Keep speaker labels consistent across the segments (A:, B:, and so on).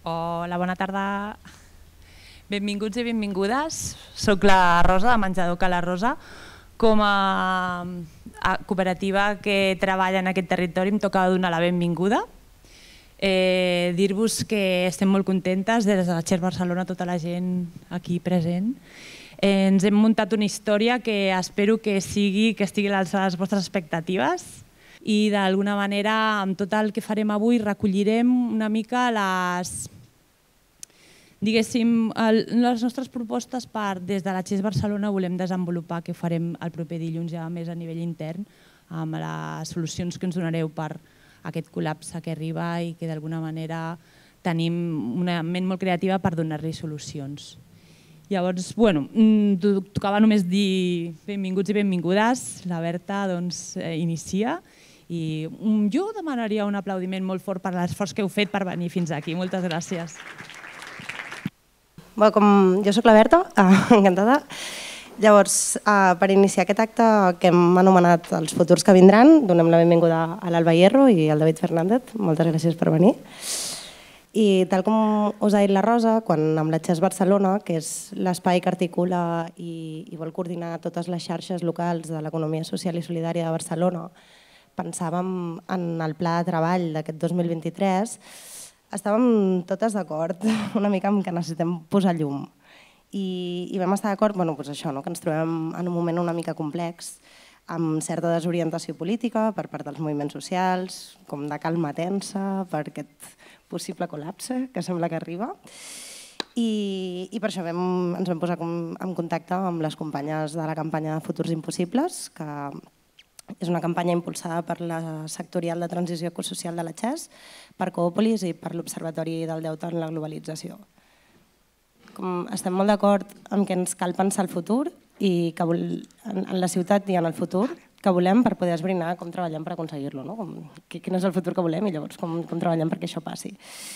A: Hola, bona tarda. Benvinguts i benvingudes. Soc la Rosa, de Menjador Ca la Rosa. Com a cooperativa que treballa en aquest territori em toca donar la benvinguda. Dir-vos que estem molt contentes des de la Xers Barcelona, tota la gent aquí present. Ens hem muntat una història que espero que estigui a l'alçada de les vostres expectatives i d'alguna manera amb tot el que farem avui recollirem una mica les nostres propostes des de la Xers Barcelona volem desenvolupar, que ho farem el proper dilluns ja més a nivell intern, amb les solucions que ens donareu per aquest col·lapse que arriba i que d'alguna manera tenim una ment molt creativa per donar-li solucions. Llavors, tocava només dir benvinguts i benvingudes. La Berta inicia i jo demanaria un aplaudiment molt fort per l'esforç que heu fet per venir fins aquí. Moltes gràcies.
B: Jo soc la Berta, encantada. Llavors, per iniciar aquest acte que hem anomenat Els futurs que vindran, donem la benvinguda a l'Alba Hierro i al David Fernández. Moltes gràcies per venir. I tal com us ha dit la Rosa, quan amb la Xers Barcelona, que és l'espai que articula i vol coordinar totes les xarxes locals de l'economia social i solidària de Barcelona, pensàvem en el pla de treball d'aquest 2023, estàvem totes d'acord una mica en que necessitem posar llum. I vam estar d'acord que ens trobem en un moment una mica complex, amb certa desorientació política per part dels moviments socials, com de calma tensa per aquest possible col·lapse que sembla que arriba. I per això ens vam posar en contacte amb les companyes de la campanya Futurs Impossibles, que és una campanya impulsada per la sectorial de transició ecosocial de la Xers, per Coopolis i per l'Observatori del Deute en la Globalització. Estem molt d'acord en que ens cal pensar el futur i en la ciutat i en el futur que volem per poder esbrinar com treballem per aconseguir-lo, quin és el futur que volem i llavors com treballem perquè això passi.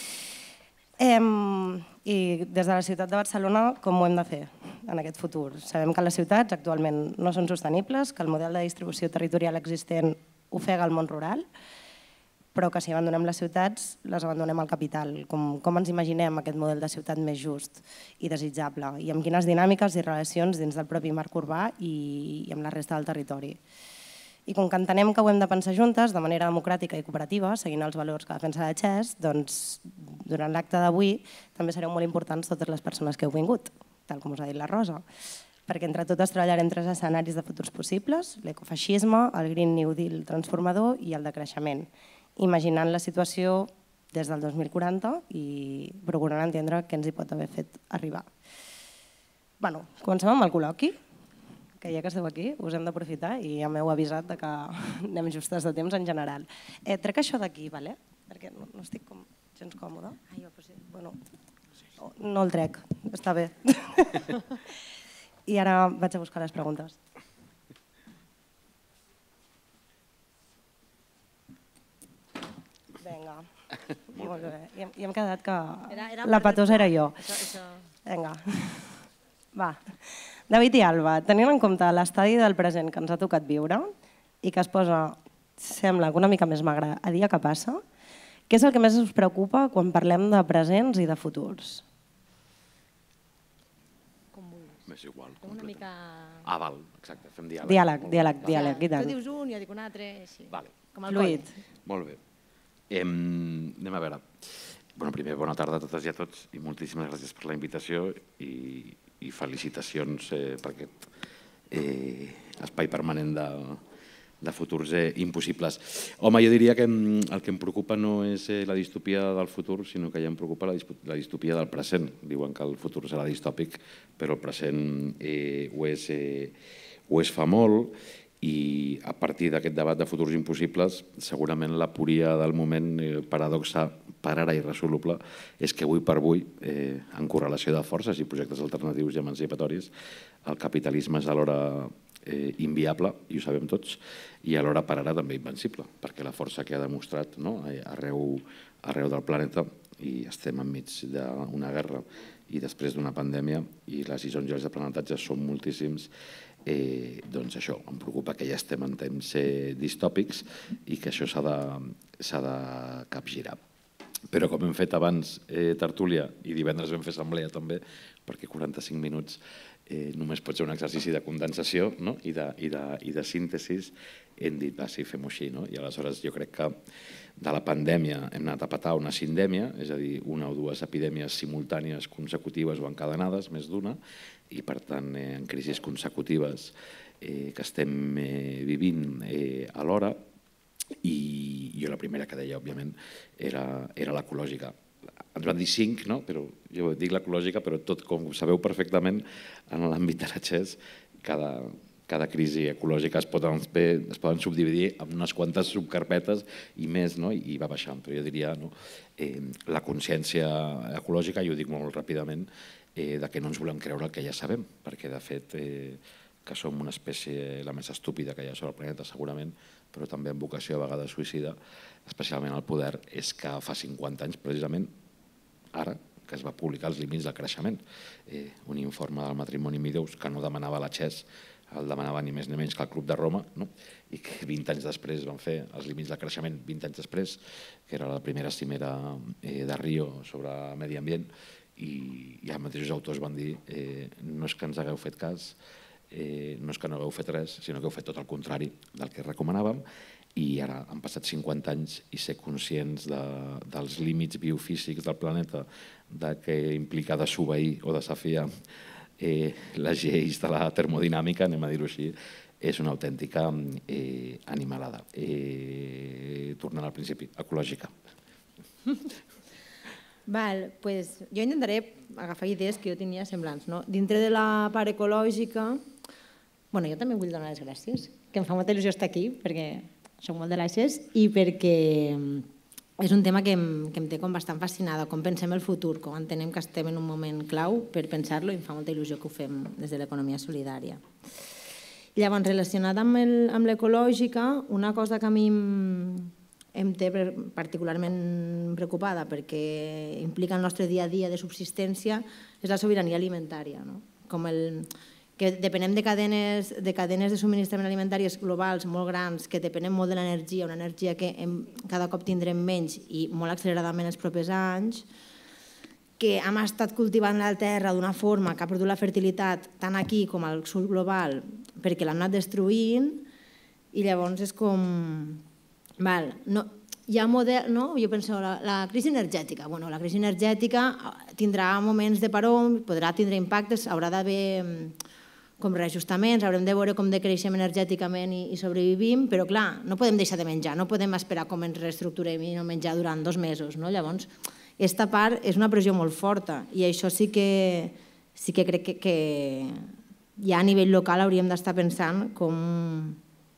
B: I des de la ciutat de Barcelona, com ho hem de fer en aquest futur? Sabem que les ciutats actualment no són sostenibles, que el model de distribució territorial existent ofega el món rural, però que si abandonem les ciutats, les abandonem al capital. Com ens imaginem aquest model de ciutat més just i desitjable? I amb quines dinàmiques i relacions dins del propi marc urbà i amb la resta del territori? I com que entenem que ho hem de pensar juntes, de manera democràtica i cooperativa, seguint els valors que defensa la Xers, doncs durant l'acte d'avui també sereu molt importants totes les persones que heu vingut, tal com us ha dit la Rosa, perquè entre totes treballarem 3 escenaris de futurs possibles: l'ecofeixisme, el Green New Deal transformador i el de creixement, imaginant la situació des del 2040 i procurant entendre què ens hi pot haver fet arribar. Comencem amb el col·loqui, que ja que esteu aquí us hem d'aprofitar i ja m'heu avisat que anem justes de temps en general. Trec això d'aquí, perquè no estic gens còmoda. No el trec, està bé. I ara vaig a buscar les preguntes. Vinga, molt bé. I hem quedat que la patosa era jo. Vinga, va. David i Alba, tenint en compte l'estadi del present que ens ha tocat viure i que es posa, sembla, una mica més magre a dia que passa, què és el que més us preocupa quan parlem de presents i de futurs?
C: Com vulguis.
D: M'és igual.
C: Una mica...
D: Val, exacte, fem diàleg.
B: Diàleg, i tant.
C: Tu dius un, jo dic un altre, així.
B: Fluid.
D: Molt bé. Anem a veure. Primer, bona tarda a totes i a tots i moltíssimes gràcies per la invitació i felicitacions per aquest espai permanent de futurs impossibles. Home, jo diria que el que em preocupa no és la distopia del futur, sinó que ja em preocupa la distopia del present. Diuen que el futur serà distòpic, però el present ho és fa molt, i a partir d'aquest debat de futurs impossibles, segurament l'aporia del moment, paradoxa per ara irresoluble, és que avui per avui, en correlació de forces i projectes alternatius i emancipatoris, el capitalisme és alhora inviable, i ho sabem tots, i alhora per ara també invencible, perquè la força que ha demostrat arreu del planeta, i estem enmig d'una guerra i després d'una pandèmia, i les lliçons i els aprenentatges són moltíssims, doncs això, em preocupa que ja estem en temps distòpics i que això s'ha de capgirar. però com hem fet abans tertúlia i divendres vam fer assemblea també, perquè 45 minuts només pot ser un exercici de condensació i de síntesi, hem dit, va, sí, fem-ho així. I aleshores jo crec que de la pandèmia hem anat a petar una sindèmia, és a dir, una o dues epidèmies simultànies consecutives o encadenades, més d'una, i per tant en crisis consecutives que estem vivint alhora. I jo la primera que deia, òbviament, era l'ecològica. Ens van dir 5, però jo dic l'ecològica, però tot, com sabeu perfectament, en l'àmbit de la XES, cada crisi ecològica es poden subdividir en unes quantes subcarpetes i més, i va baixant. Però jo diria la consciència ecològica, i ho dic molt ràpidament, de que no ens volem creure el que ja sabem, perquè de fet que som una espècie la més estúpida que hi ha sobre el planeta, segurament, però també amb vocació a vegades suïcida, especialment al poder, és que fa 50 anys, precisament, ara, que es va publicar els límits del creixement, un informe del Matrimoni Meadows que no demanava la XES, el demanava ni més ni menys que el Club de Roma, i que 20 anys després van fer els límits del creixement, 20 anys després, que era la primera cimera de Rio sobre medi ambient, i els mateixos autors van dir no és que ens hagueu fet cas, no és que no hagueu fet res, sinó que heu fet tot el contrari del que recomanàvem, i ara han passat 50 anys i ser conscients dels límits biofísics del planeta, de què implica desobeir o desafiar les lleis de la termodinàmica, anem a dir-ho així, és una autèntica animalada. Tornant al principi, ecològica.
C: Val, pues jo intentaré agafar idees que jo tenia semblants. Dintre de la part ecològica, jo també vull donar les gràcies, que em fa molta il·lusió estar aquí, perquè soc molt de l'AXES i perquè és un tema que em té com bastant fascinada, com pensem el futur, com entenem que estem en un moment clau per pensar-lo, i em fa molta il·lusió que ho fem des de l'economia solidària. Llavors, relacionat amb l'ecològica, una cosa que a mi em té particularment preocupada perquè implica el nostre dia a dia de subsistència és la sobirania alimentària. Com que depenem de cadenes de subministrament alimentàries globals molt grans, que depenem molt de l'energia, una energia que cada cop tindrem menys i molt acceleradament els propers anys, que hem estat cultivant la terra d'una forma que ha perdut la fertilitat tant aquí com al sud global perquè l'han anat destruint, i llavors és com... Hi ha model, jo penso, la crisi energètica. La crisi energètica tindrà moments de paró, podrà tindre impactes, haurà d'haver com reajustaments, haurem de veure com decreixem energèticament i sobrevivim, però clar, no podem deixar de menjar, no podem esperar com ens reestructurem i no menjar durant 2 mesos. Llavors, aquesta part és una pressió molt forta, i això sí que crec que ja a nivell local hauríem d'estar pensant com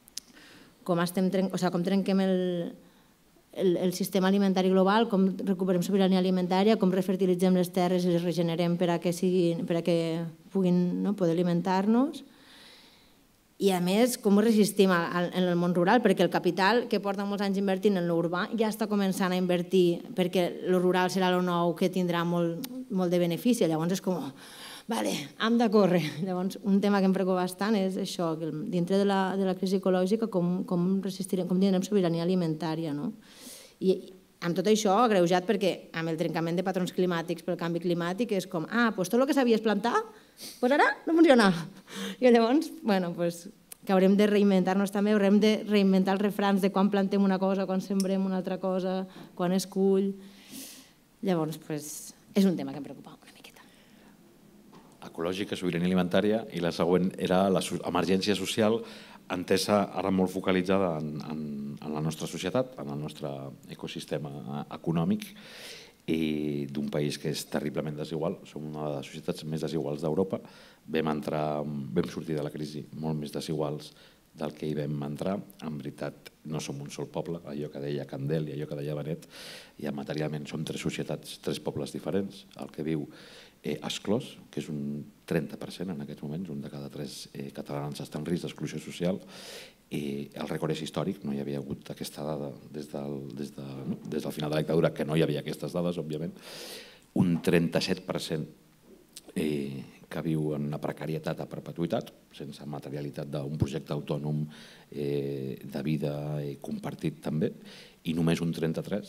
C: trenquem el sistema alimentari global, com recuperem sobirania alimentària, com refertilitzem les terres i les regenerem per a que puguin poder alimentar-nos. I a més, com ho resistim en el món rural, perquè el capital que porta molts anys invertint en l'urbà ja està començant a invertir, perquè el rural serà el nou que tindrà molt de benefici. Llavors és com, hem de córrer. Llavors, un tema que em preocupa bastant és això, que dintre de la crisi ecològica, com resistirem, com tindrem sobirania alimentària. I amb tot això, agreujat perquè amb el trencament de patrons climàtics pel canvi climàtic és com, doncs tot el que sabies plantar, doncs ara no funciona. I llavors, que haurem de reinventar-nos també, haurem de reinventar els refrans de quan plantem una cosa, quan sembrem una altra cosa, quan es cull. Llavors, és un tema que em preocupa una miqueta.
D: Ecològica, sobirania alimentària, i la següent era l'emergència social, entesa ara molt focalitzada en la nostra societat, en el nostre ecosistema econòmic, i d'un país que és terriblement desigual. Som una de les societats més desiguals d'Europa. Vam sortir de la crisi molt més desiguals del que hi vam entrar. En veritat, no som un sol poble, allò que deia Candel i allò que deia Benet, ja materialment som 3 societats, 3 pobles diferents. El que viu exclòs, que és un 30% en aquests moments, un de cada 3 catalans està en risc d'exclusió social. El rècord és històric, no hi havia hagut aquesta dada des del final de la dictadura, que no hi havia aquestes dades, òbviament. Un 37% que viu en una precarietat a perpetuïtat, sense materialitat d'un projecte autònom de vida compartit també, i només un 33%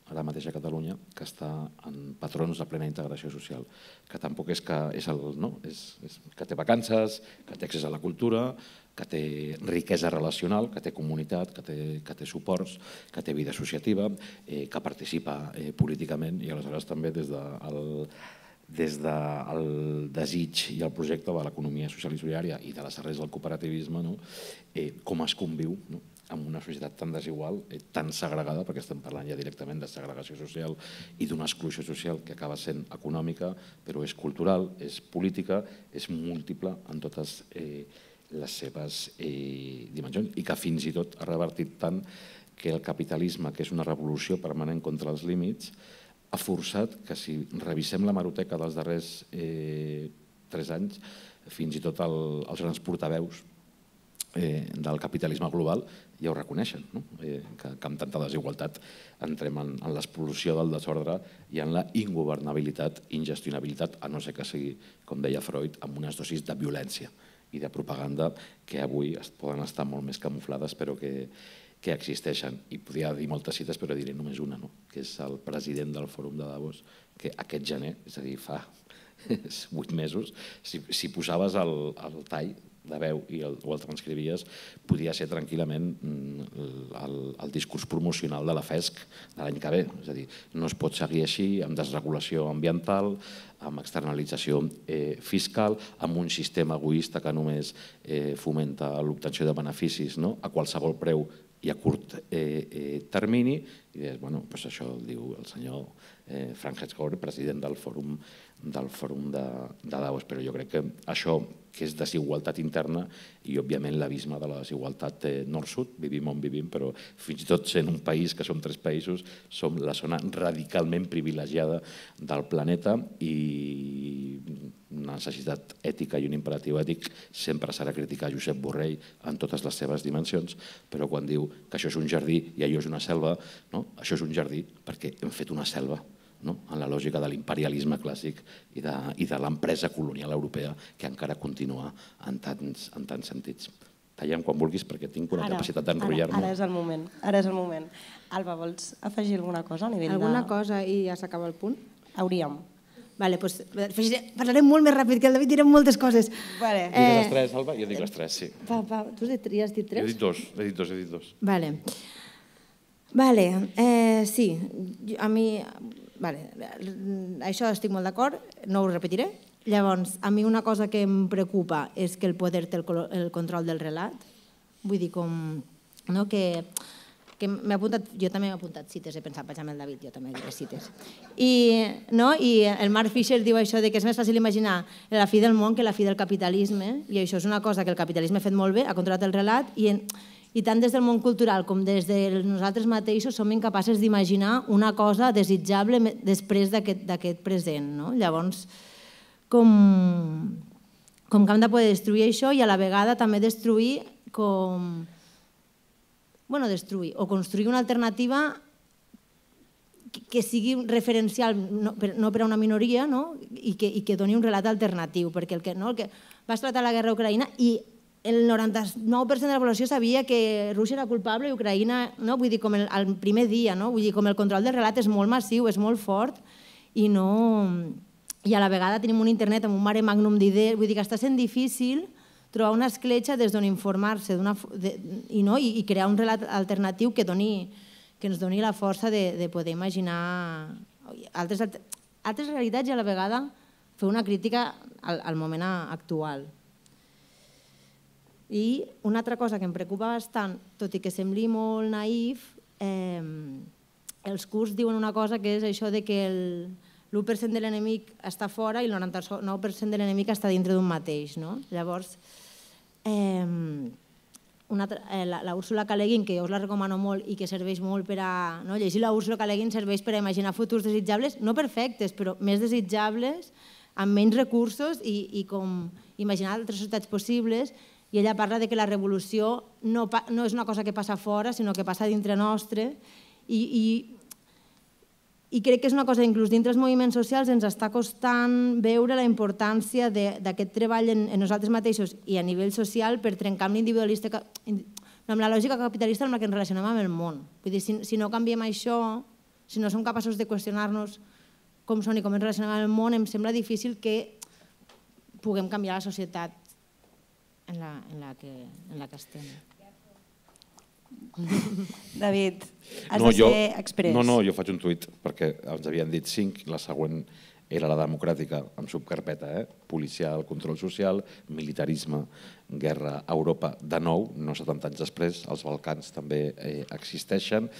D: ara mateix a Catalunya, que està en patrons de plena integració social, que tampoc és que té vacances, que té accés a la cultura, que té riquesa relacional, que té comunitat, que té suports, que té vida associativa, que participa políticament i aleshores també des del desig i el projecte de l'economia social i solidària i de les arrels del cooperativisme, com es conviu en una societat tan desigual, tan segregada, perquè estem parlant ja directament de segregació social i d'una exclusió social que acaba sent econòmica, però és cultural, és política, és múltiple en totes les seves dimensions i que fins i tot ha revertit tant que el capitalisme, que és una revolució permanent contra els límits, ha forçat que si revisem l'hemeroteca dels darrers 3 anys, fins i tot els grans portaveus del capitalisme global ja ho reconeixen, que amb tanta desigualtat entrem en l'explosió del desordre i en la ingovernabilitat, ingestionabilitat, a no ser que sigui, com deia Freud, amb unes dosis de violència i de propaganda que avui poden estar molt més camuflades però que existeixen. I podria dir moltes cites, però diré només una, que és el president del Fòrum de Davos, que aquest gener, és a dir, fa 8 mesos, si posaves el tall de veu o el transcrivies, podia ser tranquil·lament el discurs promocional de la FESC de l'any que ve. És a dir, no es pot seguir així, amb desregulació ambiental, amb externalització fiscal, amb un sistema egoista que només fomenta l'obtenció de beneficis a qualsevol preu i a curt termini. I dius, bueno, això ho diu el senyor Frank Hertzgauer, president del Fòrum de Davos, però jo crec que això, que és desigualtat interna i, òbviament, l'abisme de la desigualtat nord-sud, vivim on vivim, però fins i tot sent un país, que som 3 països, som la zona radicalment privilegiada del planeta i una necessitat ètica i un imperatiu ètic sempre serà criticar Josep Borrell en totes les seves dimensions, però quan diu que això és un jardí i allò és una selva, això és un jardí perquè hem fet una selva en la lògica de l'imperialisme clàssic i de l'empresa colonial europea que encara continua en tants sentits. Tallem quan vulguis perquè tinc una capacitat d'enrotllar-me.
B: Ara és el moment, ara és el moment. Alba, vols afegir alguna cosa a nivell de...
C: Alguna cosa i ja s'acaba el punt?
B: Hauríem.
C: Vale, doncs parlarem molt més ràpid, que el David direm moltes coses.
D: Digues les 3, Alba? Jo dic les 3, sí.
C: Tu ja has dit 3?
D: He dit 2.
C: Vale, sí, a mi... Això estic molt d'acord, no ho repetiré. Llavors, a mi una cosa que em preocupa és que el poder té el control del relat. Vull dir, que m'he apuntat, jo també m'he apuntat cites, he pensat, vaig amb el David, jo també diré cites. I el Mark Fisher diu això de que és més fàcil imaginar la fi del món que la fi del capitalisme, i això és una cosa que el capitalisme ha fet molt bé, ha controlat el relat, i tant des del món cultural com des de nosaltres mateixos som incapaces d'imaginar una cosa desitjable després d'aquest present. Llavors, com que hem de poder destruir això i a la vegada també destruir o construir una alternativa que sigui referencial no per a una minoria i que doni un relat alternatiu, perquè el que va esclatar la guerra a Ucraïna i el 99% de la població sabia que Rússia era culpable i Ucraïna, vull dir, com el primer dia, vull dir, com el control del relat és molt massiu, és molt fort i a la vegada tenim un internet amb un mare magnum d'idees, vull dir que està sent difícil trobar una escletxa des d'on informar-se i crear un relat alternatiu que ens doni la força de poder imaginar altres realitats i a la vegada fer una crítica al moment actual. I una altra cosa que em preocupa bastant, tot i que sembli molt naïf, els curts diuen una cosa que és això de que l'1% de l'enemic està fora i el 99% de l'enemic està dintre d'un mateix. Llavors, la Úrsula K. Le Guin, que jo us la recomano molt i que serveix molt per a... Llegir la Úrsula K. Le Guin serveix per a imaginar futurs desitjables, no perfectes, però més desitjables, amb menys recursos i com imaginar altres societats possibles. I ella parla que la revolució no és una cosa que passa fora, sinó que passa dintre nostre. I crec que és una cosa que inclús dintre els moviments socials ens està costant veure la importància d'aquest treball en nosaltres mateixos i a nivell social per trencar amb l'individualista, amb la lògica capitalista amb la que ens relacionem amb el món. Vull dir, si no canviem això, si no som capaços de qüestionar-nos com són i com ens relacionem amb el món, em sembla difícil que puguem canviar la societat en la que estem.
B: David, has de ser express.
D: No, jo faig un tuit perquè ens havien dit 5, la següent era la democràtica, amb subcarpeta, policial, control social, militarisme, guerra a Europa, de nou, no 70 anys després, els Balcans també existeixen,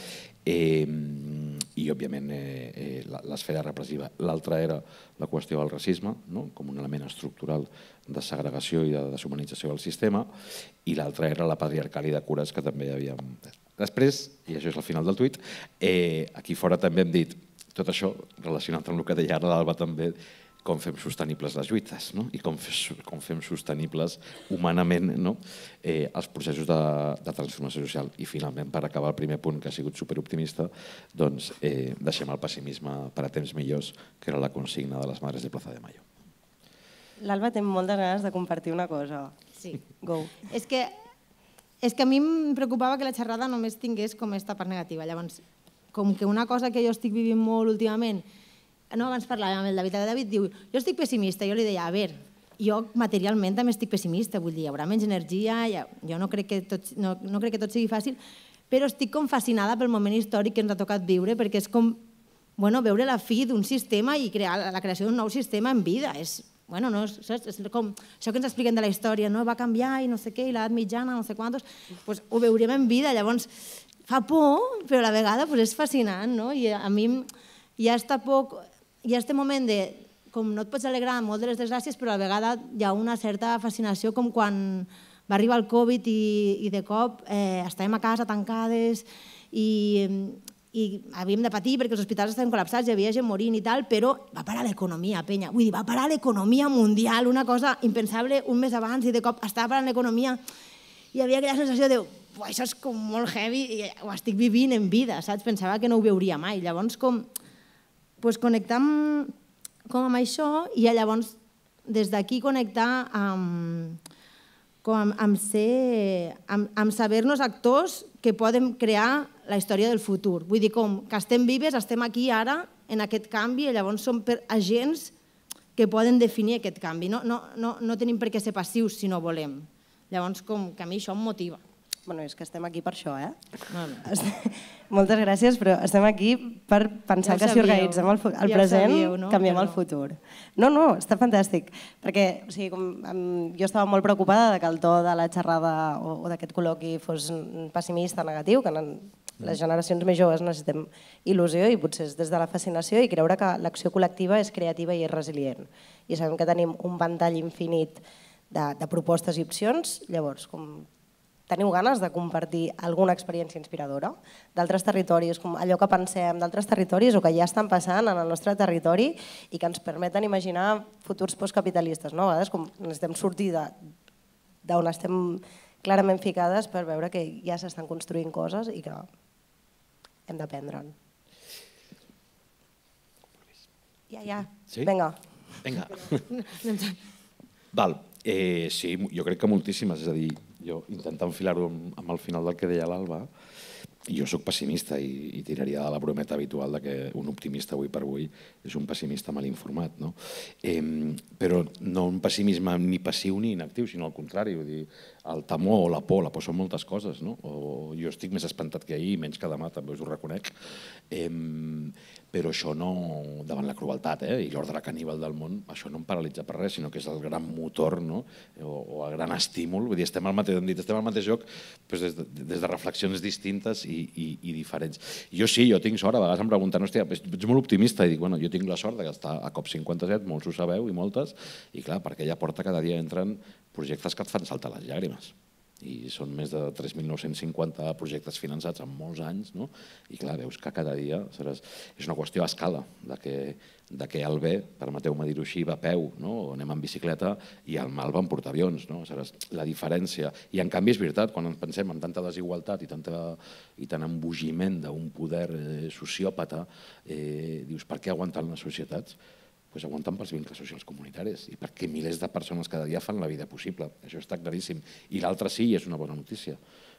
D: i òbviament l'esfera repressiva. L'altra era la qüestió del racisme, com un element estructural de segregació i de deshumanització del sistema, i l'altra era la patriarcal i de cures que també havíem... Després, i això és el final del tuit, aquí fora també hem dit tot això relacionat amb el que deia ara l'Alba també, com fem sostenibles les lluites i com fem sostenibles humanament els processos de transformació social. I finalment, per acabar el primer punt, que ha sigut superoptimista, doncs deixem el pessimisme per a temps millors, que era la consigna de les Madres de Plaza de Mayo.
B: L'Alba té moltes ganes de compartir una cosa.
C: Sí.
B: Go.
C: És que a mi em preocupava que la xerrada només tingués com aquesta part negativa. Llavors, com que una cosa que jo estic vivint molt últimament, abans parlàvem amb el David, David diu, jo estic pessimista, jo li deia, a veure, jo materialment també estic pessimista, vull dir, hi haurà menys energia, jo no crec que tot sigui fàcil, però estic com fascinada pel moment històric que ens ha tocat viure, perquè és com veure la fi d'un sistema i la creació d'un nou sistema en vida. És com això que ens expliquen de la història, va canviar i no sé què, i l'edat mitjana, no sé quantos, ho veurem en vida, llavors fa por, però a la vegada és fascinant, i a mi hi ha aquest moment de, com no et pots alegrar molt de les desgràcies, però a la vegada hi ha una certa fascinació com quan va arribar el Covid i de cop estàvem a casa tancades i havíem de patir perquè els hospitals estaven col·lapsats, hi havia gent morint i tal, però va parar l'economia, penya. Vull dir, va parar l'economia mundial, una cosa impensable un mes abans i de cop estava parant l'economia. Hi havia aquella sensació de això és com molt heavy i ho estic vivint en vida, saps? Pensava que no ho veuria mai. Llavors, connectar amb això i llavors des d'aquí connectar amb saber-nos actors que poden crear la història del futur. Vull dir, com que estem vives, estem aquí ara en aquest canvi i llavors som agents que poden definir aquest canvi. No tenim per què ser passius si no volem. Llavors, com que a mi això em motiva.
B: Bueno, és que estem aquí per això, Moltes gràcies, però estem aquí per pensar que si organitzem el present, canviem el futur. No, està fantàstic, perquè jo estava molt preocupada que el to de la xerrada o d'aquest col·loqui fos pessimista, negatiu, que les generacions més joves necessitem il·lusió i potser és des de la fascinació i creure que l'acció col·lectiva és creativa i és resilient. I sabem que tenim un ventall infinit de propostes i opcions, llavors, teniu ganes de compartir alguna experiència inspiradora d'altres territoris, com allò que pensem d'altres territoris o que ja estan passant en el nostre territori i que ens permeten imaginar futurs postcapitalistes. A vegades necessitem sortir d'on estem clarament ficades per veure que ja s'estan construint coses i que hem d'aprendre'n. Ja. Vinga.
D: Val. Sí, jo crec que moltíssimes, és a dir, jo intentant enfilar-ho amb el final del que deia l'Alba, jo soc pessimista i tiraria de la brometa habitual que un optimista avui per avui és un pessimista mal informat, però no un pessimisme ni passiu ni inactiu, sinó al contrari, vull dir, el temor o la por són moltes coses, jo estic més espantat que ahir, menys que demà, també us ho reconec, però això no, davant la crueltat i l'ordre caníbal del món, això no em paralitza per res, sinó que és el gran motor o el gran estímul, vull dir, estem al mateix lloc des de reflexions distintes i diferents. Jo sí, jo tinc sort, a vegades em pregunten, hòstia, ets molt optimista, i dic, bueno, jo tinc la sort d'estar a COP57, molts ho sabeu i moltes, i clar, per aquella porta cada dia entren projectes que et fan saltar les llàgrimes. I són més de 3.950 projectes finançats en molts anys, i clar, veus que cada dia és una qüestió a escala, de que el bé, permeteu-me dir-ho així, va a peu, o anem en bicicleta, i el mal va en portaavions. La diferència, i en canvi és veritat, quan pensem en tanta desigualtat i tant embogiment d'un poder sociòpata, dius, per què aguanten les societats? Doncs aguanten pels vincles socials comunitaris i perquè milers de persones cada dia fan la vida possible. Això està claríssim. I l'altre sí, és una bona notícia,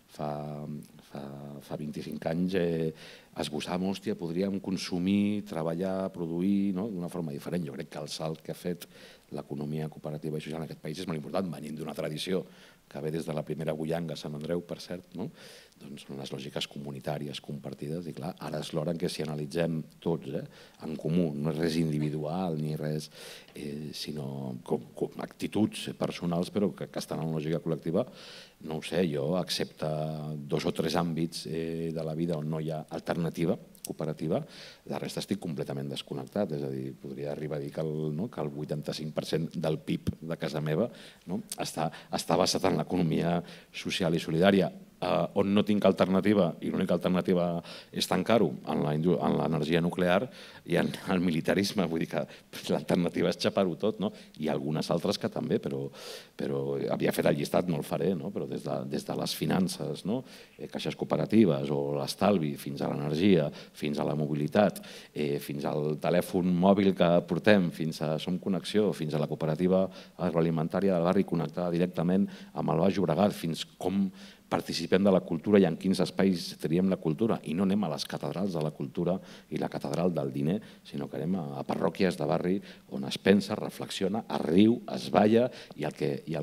D: fa 25 anys esbossàvem, hòstia, podríem consumir, treballar, produir d'una forma diferent. Jo crec que el salt que ha fet l'economia cooperativa i social en aquest país és molt important, venint d'una tradició que ve des de la primera Guyanga a Sant Andreu, per cert, doncs les lògiques comunitàries compartides, i clar, ara és l'hora en què si analitzem tots en comú, no és res individual ni res, sinó com actituds personals però que estan en lògica col·lectiva, no ho sé, jo, excepte 2 o 3 àmbits de la vida on no hi ha alternativa cooperativa, la resta estic completament desconnectat, és a dir, podria arribar a dir que el 85% del PIB de casa meva està basat en l'economia social i solidària. On no tinc alternativa, i l'única alternativa és tancar-ho en l'energia nuclear i en el militarisme, vull dir que l'alternativa és xapar-ho tot, i algunes altres que també, però havia fet el llistat, no el faré, però des de les finances, caixes cooperatives o l'estalvi, fins a l'energia, fins a la mobilitat, fins al telèfon mòbil que portem, fins a Som Connexió, fins a la cooperativa agroalimentària del barri connectada directament amb el Baix Llobregat, fins com participem de la cultura i en quins espais triem la cultura, i no anem a les catedrals de la cultura i la catedral del diner, sinó que anem a parròquies de barri on es pensa, reflexiona, es riu, es balla i el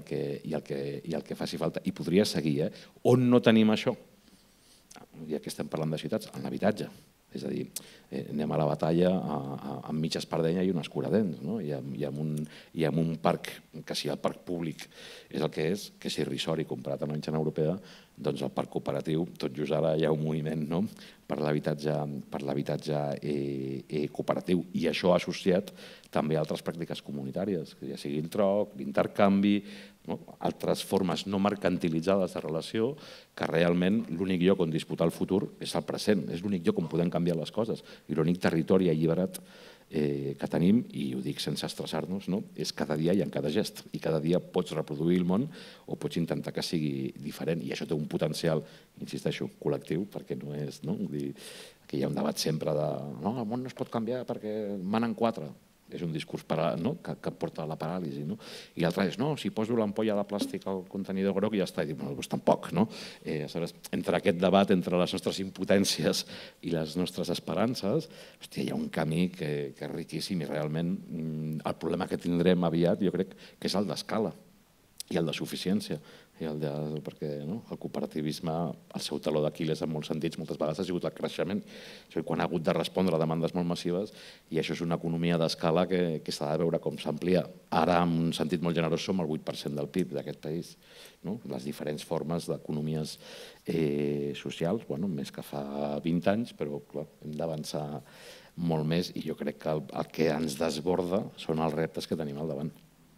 D: que faci falta. I podria seguir. On no tenim això? Ja que estem parlant de ciutats, en l'habitatge. És a dir, anem a la batalla amb mitja espardenya i un escuradents, i amb un parc, que si el parc públic és el que és irrisori comparat amb la mitjana europea, doncs el parc cooperatiu, tot just ara hi ha un moviment per l'habitatge cooperatiu, i això associat també a altres pràctiques comunitàries, que ja sigui el troc, l'intercanvi, altres formes no mercantilitzades de relació, que realment l'únic lloc on disputar el futur és el present, és l'únic lloc on podem canviar les coses, i l'únic territori alliberat que tenim, i ho dic sense estressar-nos, és cada dia i en cada gest, i cada dia pots reproduir el món o pots intentar que sigui diferent, i això té un potencial, insisteixo, col·lectiu, perquè no és, que hi ha un debat sempre de no, el món no es pot canviar perquè manen 4, és un discurs que porta a la paràlisi, i l'altre és, no, si poso l'ampolla de plàstic al contenidor groc i ja està, i dic, doncs tampoc, entre aquest debat, entre les nostres impotències i les nostres esperances, hi ha un camí que és riquíssim, i realment el problema que tindrem aviat jo crec que és el d'escala i el de suficiència, perquè el cooperativisme, el seu taló d'Aquil·les en molts sentits, moltes vegades ha sigut el creixement, quan ha hagut de respondre a demandes molt massives, i això és una economia d'escala que s'ha de veure com s'amplia. Ara, en un sentit molt generós, som el 8% del PIB d'aquest país. Les diferents formes d'economies socials, més que fa 20 anys, però hem d'avançar molt més, i jo crec que el que ens desborda són els reptes que tenim al davant.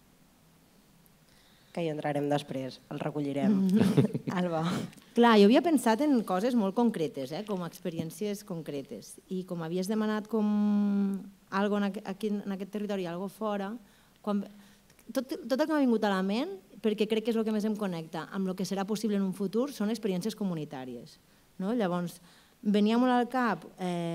B: Que hi entrarem després, el recollirem. Alba.
C: Clar, jo havia pensat en coses molt concretes, com experiències concretes, i com havies demanat com algo en aquest territori i algo fora, tot el que m'ha vingut a la ment, perquè crec que és el que més em connecta amb el que serà possible en un futur, són experiències comunitàries. Llavors, venia molt al cap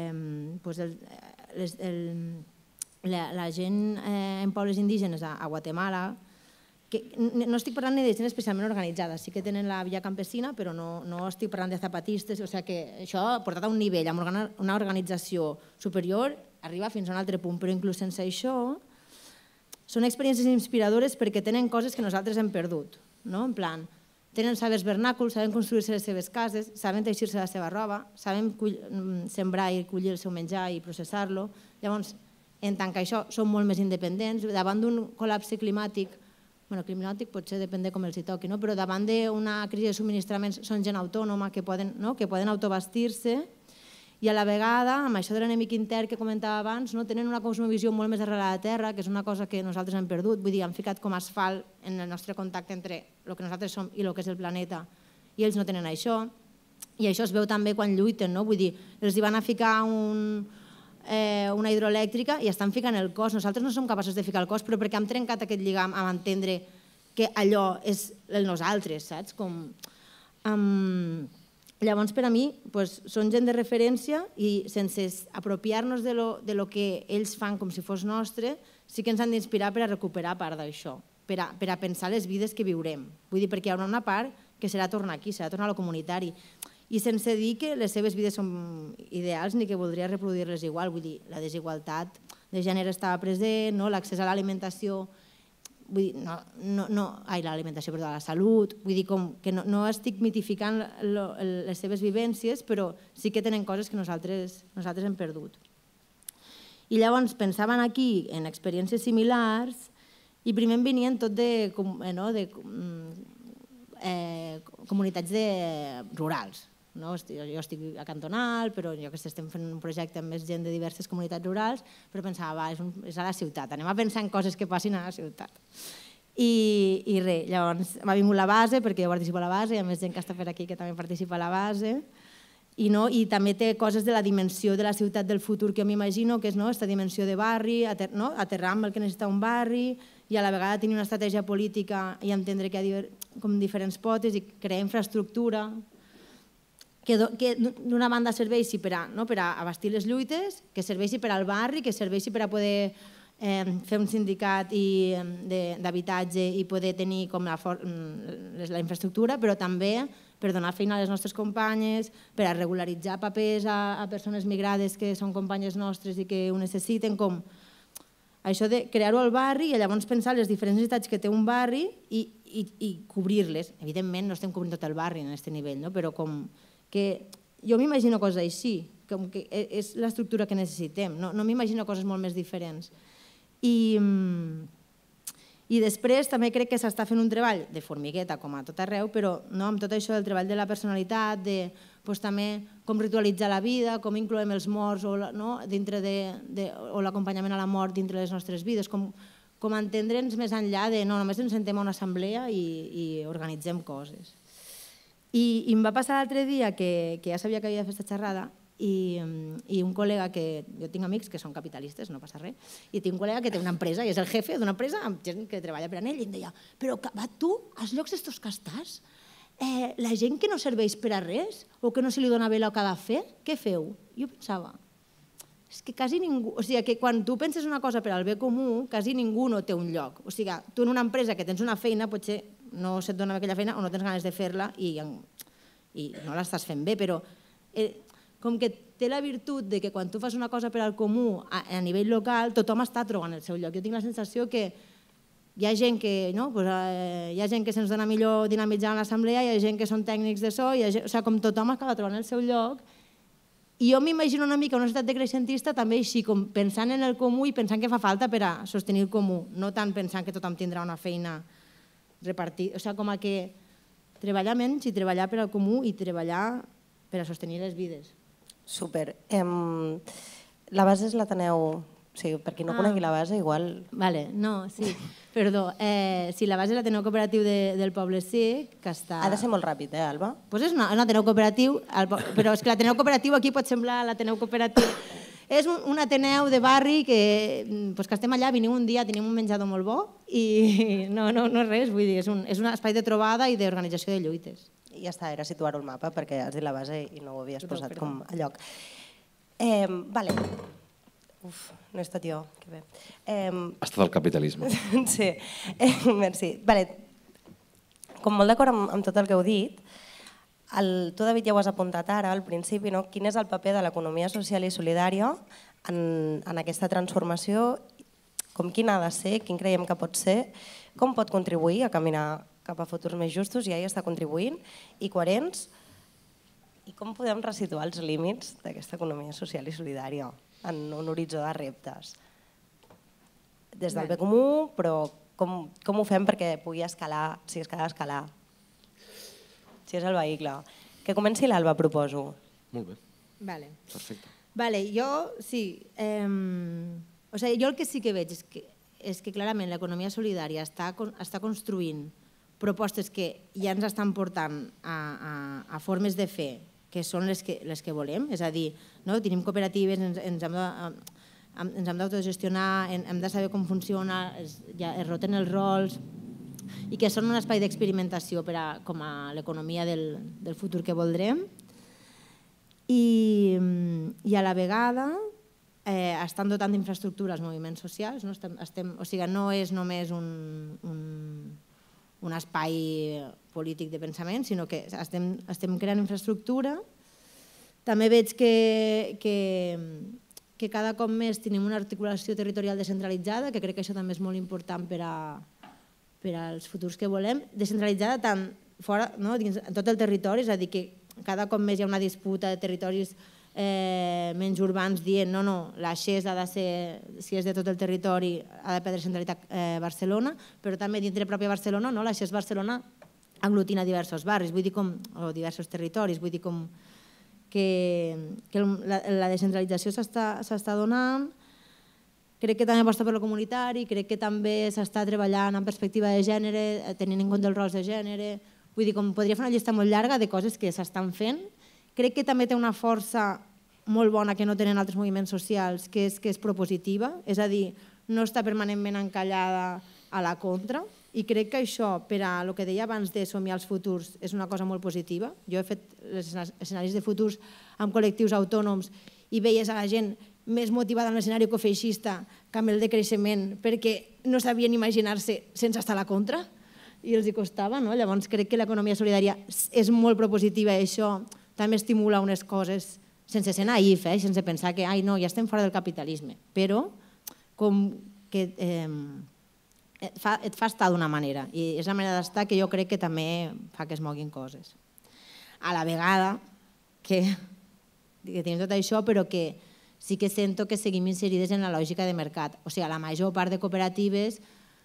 C: la gent en pobles indígenes a Guatemala, no estic parlant ni de gent especialment organitzada, sí que tenen la via campesina, però no estic parlant de zapatistes, o sigui que això portat a un nivell, amb una organització superior, arriba fins a un altre punt, però inclús sense això, són experiències inspiradores perquè tenen coses que nosaltres hem perdut, en plan, tenen sabers vernàculs, saben construir-se les seves cases, saben teixir-se la seva roba, saben sembrar i collir el seu menjar i processar-lo, llavors, en tant que això, són molt més independents, davant d'un col·lapse climàtic, climàtic potser depèn de com els hi toqui, però davant d'una crisi de subministraments són gent autònoma que poden autobastir-se, i a la vegada, amb això de l'enemic intern que comentava abans, tenen una cosmovisió molt més arrelada a la terra, que és una cosa que nosaltres hem perdut, vull dir, hem ficat com a asfalt en el nostre contacte entre el que nosaltres som i el que és el planeta, i ells no tenen això, i això es veu també quan lluiten, vull dir, els hi van a ficar una hidroelèctrica i estan ficant el cos. Nosaltres no som capaços de ficar el cos, però perquè hem trencat aquest lligam amb entendre que allò és el nosaltres, saps? Llavors, per a mi, són gent de referència i sense apropiar-nos de lo que ells fan com si fos nostre, sí que ens han d'inspirar per a recuperar part d'això, per a pensar les vides que viurem. Vull dir, perquè hi haurà una part que serà tornar aquí, serà tornar a lo comunitari. I sense dir que les seves vides són ideals ni que voldria reproduir-les igual. Vull dir, la desigualtat de gènere estava present, l'accés a l'alimentació, l'alimentació, perdó, a la salut, vull dir que no estic mitificant les seves vivències, però sí que tenen coses que nosaltres hem perdut. I llavors pensaven aquí en experiències similars i primer em venien tot de comunitats rurals. Jo estic a Cantonal, però jo que sé, estem fent un projecte amb més gent de diverses comunitats rurals, però pensava, és a la ciutat, anem a pensar en coses que passin a la ciutat. I res, llavors m'ha vingut la base, perquè jo participo a la base, hi ha més gent que està per aquí que també participa a la base, i també té coses de la dimensió de la ciutat del futur que jo m'imagino, que és aquesta dimensió de barri, aterrar amb el que necessita un barri, i a la vegada tenir una estratègia política i entendre que hi ha diferents potes i crear infraestructura, que d'una banda serveixi per a abastir les lluites, que serveixi per al barri, que serveixi per a poder fer un sindicat d'habitatge i poder tenir la infraestructura, però també per donar feina a les nostres companyes, per a regularitzar papers a persones migrades que són companyes nostres i que ho necessiten, com això de crear-ho al barri i llavors pensar les diferents necessitats que té un barri i cobrir-les. Evidentment no estem cobrint tot el barri en aquest nivell, però com que jo m'imagino coses així, com que és l'estructura que necessitem, no m'imagino coses molt més diferents. I després també crec que s'està fent un treball de formigueta, com a tot arreu, però amb tot això del treball de la personalitat, també com ritualitzar la vida, com incloem els morts o l'acompanyament a la mort dintre les nostres vides, com entendre'ns més enllà de no, només ens sentem a una assemblea i organitzem coses. I em va passar l'altre dia que ja sabia que havia de fer aquesta xerrada i un col·lega, que jo tinc amics que són capitalistes, no passa res, i tinc un col·lega que té una empresa i és el jefe d'una empresa amb gent que treballa per a ell i em deia, però tu, als llocs estos que estàs, la gent que no serveix per a res o que no se li dona bé el que ha de fer, què feu? Jo pensava, és que quasi ningú, o sigui, que quan tu penses una cosa per al bé comú, quasi ningú no té un lloc. O sigui, tu en una empresa que tens una feina, potser no se't dona bé aquella feina o no tens ganes de fer-la i no l'estàs fent bé, però com que té la virtut de que quan tu fas una cosa per al comú a nivell local, tothom està trobant el seu lloc. Jo tinc la sensació que hi ha gent que se'ns dona millor dinamitzar en l'assemblea, hi ha gent que són tècnics de so, com tothom acaba trobant el seu lloc. I jo m'imagino una mica una societat decreixentista també així, com pensant en el comú i pensant que fa falta per a sostenir el comú, no tant pensant que tothom tindrà una feina repartida, o sigui, com que treballar menys i treballar per al comú i treballar per a sostenir les vides.
B: Super. La base és l'Ateneu, per qui no conegui la base, igual...
C: Vale, no, sí, perdó. Sí, la base és l'Ateneu Cooperatiu del Poble Sec, que està...
B: Ha de ser molt ràpid, Alba?
C: Doncs és un Ateneu Cooperatiu, però és que l'Ateneu Cooperatiu aquí pot semblar l'Ateneu Cooperatiu... És un Ateneu de barri que estem allà, veniu un dia, tenim un menjador molt bo i no és res, vull dir, és un espai de trobada i d'organització de lluites.
B: I ja està, era situar-ho al mapa perquè has dit la base i no ho havies posat com a lloc. Vale. Uf, no he estat jo, que bé.
D: Ha estat el capitalisme.
B: Sí, merci. Vale. Com molt d'acord amb tot el que heu dit, tu, David, ja ho has apuntat ara al principi, no? Quin és el paper de l'economia social i solidària en aquesta transformació, com quin ha de ser, quin creiem que pot ser, com pot contribuir a caminar cap a futurs més justos, ja hi està contribuint, i coherents, i com podem resituar els límits d'aquesta economia social i solidària en un horitzó de reptes. Des del bé comú, però com ho fem perquè pugui escalar, si és que ha d'escalar? Si és el vehicle. Que comenci l'Alba, proposo.
D: Molt bé.
C: Vale.
D: Perfecte.
C: Vale, jo sí. Jo el que sí que veig és que clarament l'economia solidària està construint propostes que ja ens estan portant a formes de fer que són les que volem, és a dir, tenim cooperatives, ens hem d'autogestionar, hem de saber com funciona, es roten els rols, i que són un espai d'experimentació com a l'economia del futur que voldrem. I a la vegada estan dotant d'infraestructures moviments socials. O sigui, no és només un espai polític de pensament, sinó que estem creant infraestructura. També veig que cada cop més tenim una articulació territorial descentralitzada, que crec que això també és molt important per als futurs que volem, descentralitzada tant fora, en tot el territori, és a dir, que cada cop més hi ha una disputa de territoris menys urbans dient no, la XES ha de ser, si és de tot el territori, ha de prendre centralitat Barcelona, però també dintre pròpia Barcelona, la XES Barcelona aglutina diversos barris, o diversos territoris, vull dir com que la descentralització s'està donant. Crec que també aposta per lo comunitari, crec que també s'està treballant en perspectiva de gènere, tenint en compte els rols de gènere. Vull dir, com podria fer una llista molt llarga de coses que s'estan fent. Crec que també té una força molt bona que no tenen altres moviments socials, que és propositiva, és a dir, no està permanentment encallada a la contra, i crec que això, per a el que deia abans de somiar els futurs, és una cosa molt positiva. Jo he fet els escenaris de futurs amb col·lectius autònoms i veies a la gent més motivada en l'escenari ecofeixista que amb el de creixement, perquè no sabien imaginar-se sense estar a la contra i els hi costava. Llavors crec que l'economia solidària és molt propositiva i això també estimula unes coses sense ser naïf, sense pensar que no, ja estem fora del capitalisme, però com que et fa estar d'una manera i és la manera d'estar que jo crec que també fa que es moguin coses. A la vegada que tenim tot això, però que sí que sento que seguim inserides en la lògica de mercat. O sigui, la major part de cooperatives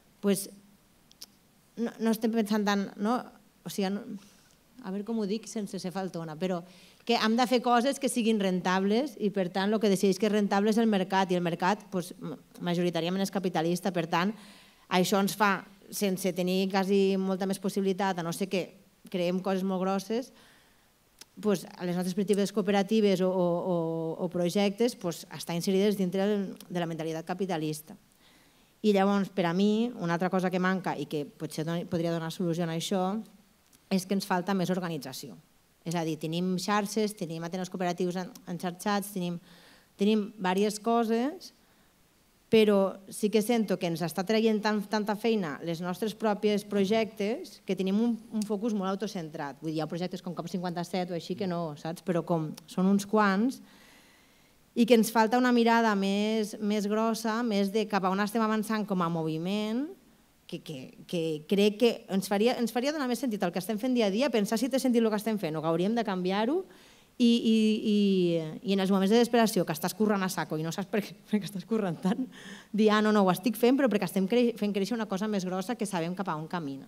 C: no estem pensant tant, o sigui, a veure com ho dic sense ser faltona, però que hem de fer coses que siguin rentables i per tant el que decideix que és rentable és el mercat i el mercat majoritàriament és capitalista, per tant això ens fa, sense tenir quasi molta més possibilitat, a no ser que creem coses molt grosses, les nostres perspectives cooperatives o projectes estar inserides dintre de la mentalitat capitalista. I llavors, per a mi, una altra cosa que manca i que potser podria donar solució a això és que ens falta més organització. És a dir, tenim xarxes, tenim ateneus cooperatius enxarxats, tenim diverses coses, però sí que sento que ens està traient tanta feina les nostres pròpies projectes que tenim un focus molt autocentrat. Vull dir, hi ha projectes com COP57 o així que no, saps? Però com són uns quants i que ens falta una mirada més grossa, més de cap a on estem avançant com a moviment, que crec que ens faria donar més sentit el que estem fent dia a dia, pensar si té sentit el que estem fent o que hauríem de canviar-ho i en els moments de desesperació que estàs currant a saco i no saps per què estàs currant tant, dir, no, ho estic fent però perquè estem fent créixer una cosa més grossa que sabem cap a on camina.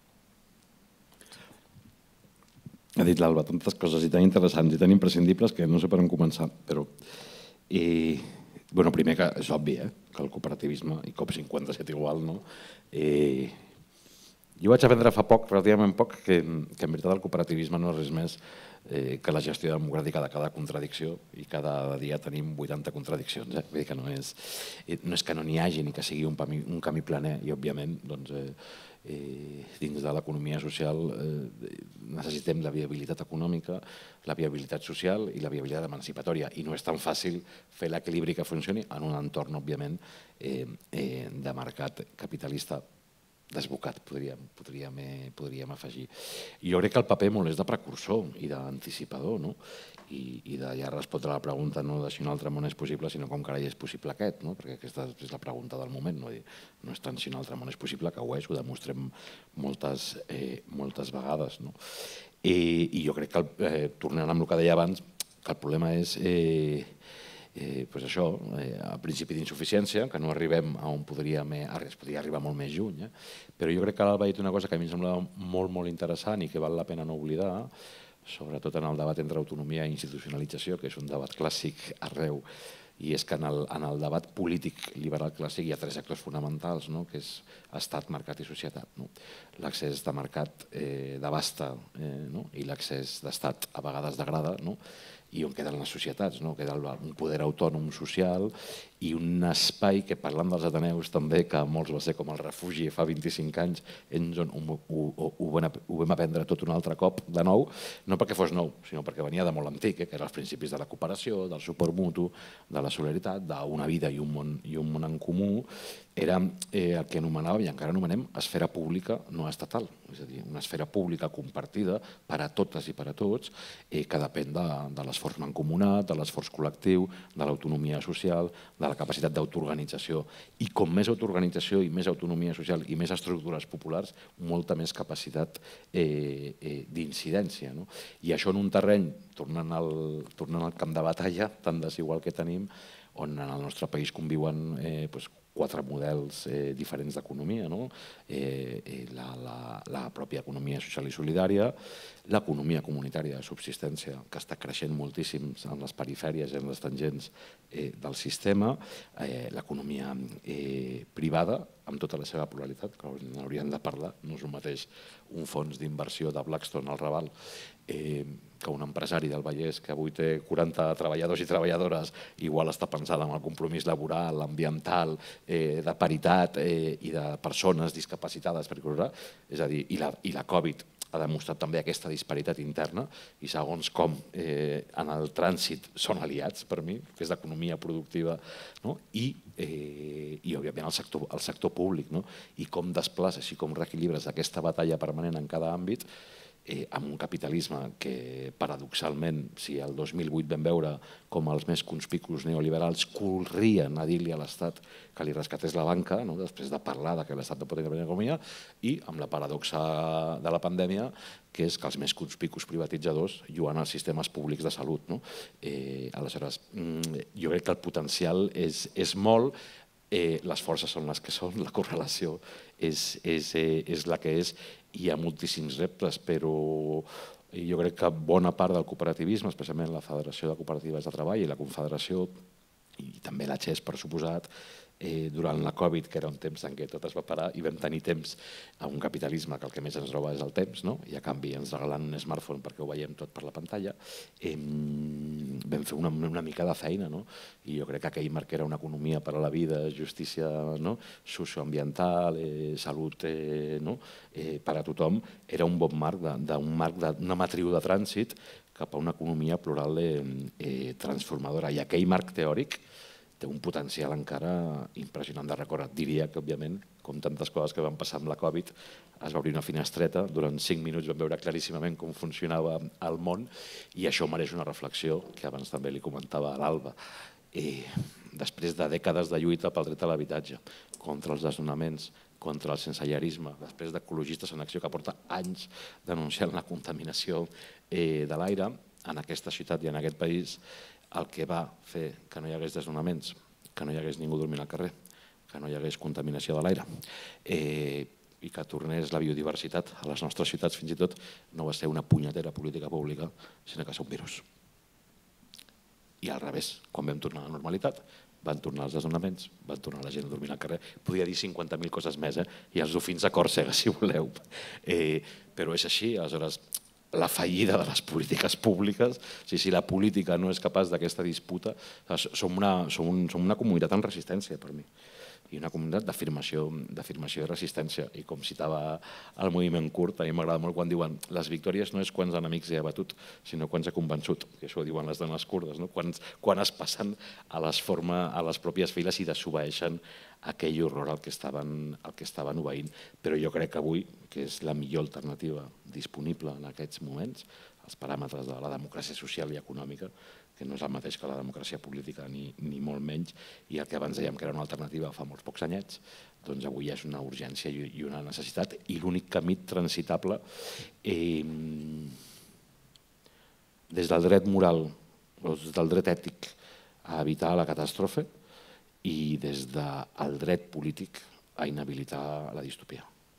D: Ha dit l'Alba tantes coses i tan interessants i tan imprescindibles que no sé per on començar, però primer que és obvi que el cooperativisme i COP57 igual, no? Jo vaig aprendre fa poc, relativament poc, que en veritat el cooperativisme no és res més que la gestió democràtica de cada contradicció i cada dia tenim 80 contradiccions. Vull dir que no és que no n'hi hagi ni que sigui un camí planer i, òbviament, dins de l'economia social necessitem la viabilitat econòmica, la viabilitat social i la viabilitat emancipatòria i no és tan fàcil fer l'equilibri que funcioni en un entorn, òbviament, de mercat capitalista desbocat, podríem afegir. I jo crec que el paper molt és de precursor i d'anticipador, i de ja respondre a la pregunta no de si un altre món és possible, sinó com carai és possible aquest, perquè aquesta és la pregunta del moment. No és tant si un altre món és possible, que ho és, ho demostrem moltes vegades. I jo crec que, tornant amb el que deia abans, que el problema és això, a principi d'insuficiència, que no arribem a on es podria arribar molt més lluny. Però jo crec que l'Alba ha dit una cosa que a mi em sembla molt, molt interessant i que val la pena no oblidar, sobretot en el debat entre autonomia i institucionalització, que és un debat clàssic arreu, i és que en el debat polític liberal clàssic hi ha 3 actors fonamentals, que és estat, mercat i societat. L'accés de mercat devasta i l'accés d'estat a vegades degrada, i on queden les societats, queda un poder autònom social i un espai que, parlant dels ateneus també, que molts va ser com el refugi fa 25 anys, ho vam aprendre tot un altre cop de nou, no perquè fos nou, sinó perquè venia de molt antic, que eren els principis de la cooperació, del suport mutu, de la solidaritat, d'una vida i un món en comú, era el que anomenàvem i encara anomenem esfera pública no estatal, és a dir, una esfera pública compartida per a totes i per a tots, que depèn de l'esforç mancomunat, de l'esforç col·lectiu, de l'autonomia social, de la capacitat d'autoorganització. I com més autoorganització i més autonomia social i més estructures populars, molta més capacitat d'incidència. I això en un terreny, tornant al camp de batalla tan desigual que tenim, on en el nostre país conviuen 4 models diferents d'economia, la pròpia economia social i solidària, l'economia comunitària de subsistència, que està creixent moltíssim en les perifèries i en les tangents del sistema, l'economia privada, amb tota la seva pluralitat, que n'hauríem de parlar, no és el mateix un fons d'inversió de Blackstone al Raval que un empresari del Vallès que avui té 40 treballadors i treballadores, igual està pensant en el compromís laboral, ambiental, de paritat i de persones discapacitades per col·laborar. És a dir, i la Covid ha demostrat també aquesta disparitat interna i segons com en el trànsit són aliats per mi, que és l'economia productiva, i òbviament el sector públic, i com desplaces i com reequilibres aquesta batalla permanent en cada àmbit amb un capitalisme que, paradoxalment, si el 2008 vam veure com els més conspicus neoliberals corrien a dir-li a l'Estat que li rescatés la banca, després de parlar que l'Estat no pot intervenir en l'economia, i amb la paradoxa de la pandèmia, que és que els més conspicus privatitzadors juguen als sistemes públics de salut. Aleshores, jo crec que el potencial és molt, les forces són les que són, la correlació és la que és, hi ha moltíssims reptes, però jo crec que bona part del cooperativisme, especialment la Federació de Cooperatives de Treball i la Confederació, i també la XES, per suposat, durant la Covid, que era un temps en què tot es va parar, i vam tenir temps a un capitalisme que el que més ens roba és el temps, i a canvi ens regalen un smartphone perquè ho veiem tot per la pantalla, vam fer una mica de feina, i jo crec que aquell marc era una economia per a la vida, justícia socioambiental, salut per a tothom, era un bon marc, d'una matriu de trànsit cap a una economia plural transformadora. I aquell marc teòric té un potencial encara impressionant de recórrer. Diria que, òbviament, com tantes coses que van passar amb la Covid, es va obrir una finestreta, durant 5 minuts vam veure claríssimament com funcionava el món i això mereix una reflexió, que abans també li comentava a l'Alba. Després de dècades de lluita pel dret a l'habitatge, contra els desnonaments, contra el sensellarisme, després d'Ecologistes en Acció, que porta anys denunciant la contaminació de l'aire en aquesta ciutat i en aquest país, el que va fer que no hi hagués desnonaments, que no hi hagués ningú dormint al carrer, que no hi hagués contaminació de l'aire i que tornés la biodiversitat a les nostres ciutats, fins i tot, no va ser una punyetera política pública, sinó que va ser un virus. I al revés, quan vam tornar a la normalitat, van tornar els desnonaments, van tornar la gent a dormir al carrer. Podia dir 50.000 coses més, i els dofins a Còrsega, si voleu. Però és així, aleshores, la fallida de les polítiques públiques, si la política no és capaç d'aquesta disputa, som una comunitat en resistència per mi, i una comunitat d'afirmació i resistència. I com citava el moviment curt, a mi m'agrada molt quan diuen les victòries no és quants enemics he abatut, sinó quants he convençut, que això ho diuen les dones kurdes, quan es passen a les pròpies files i desobeeixen aquell horror al que estaven obeint. Però jo crec que avui, que és la millor alternativa disponible en aquests moments, els paràmetres de la democràcia social i econòmica, que no és el mateix que la democràcia política ni molt menys, i el que abans dèiem que era una alternativa fa molts pocs anyets, doncs avui és una urgència i una necessitat, i l'únic camí transitable des del dret moral o des del dret ètic a evitar la catàstrofe i des del dret polític a inhabilitar la distopia.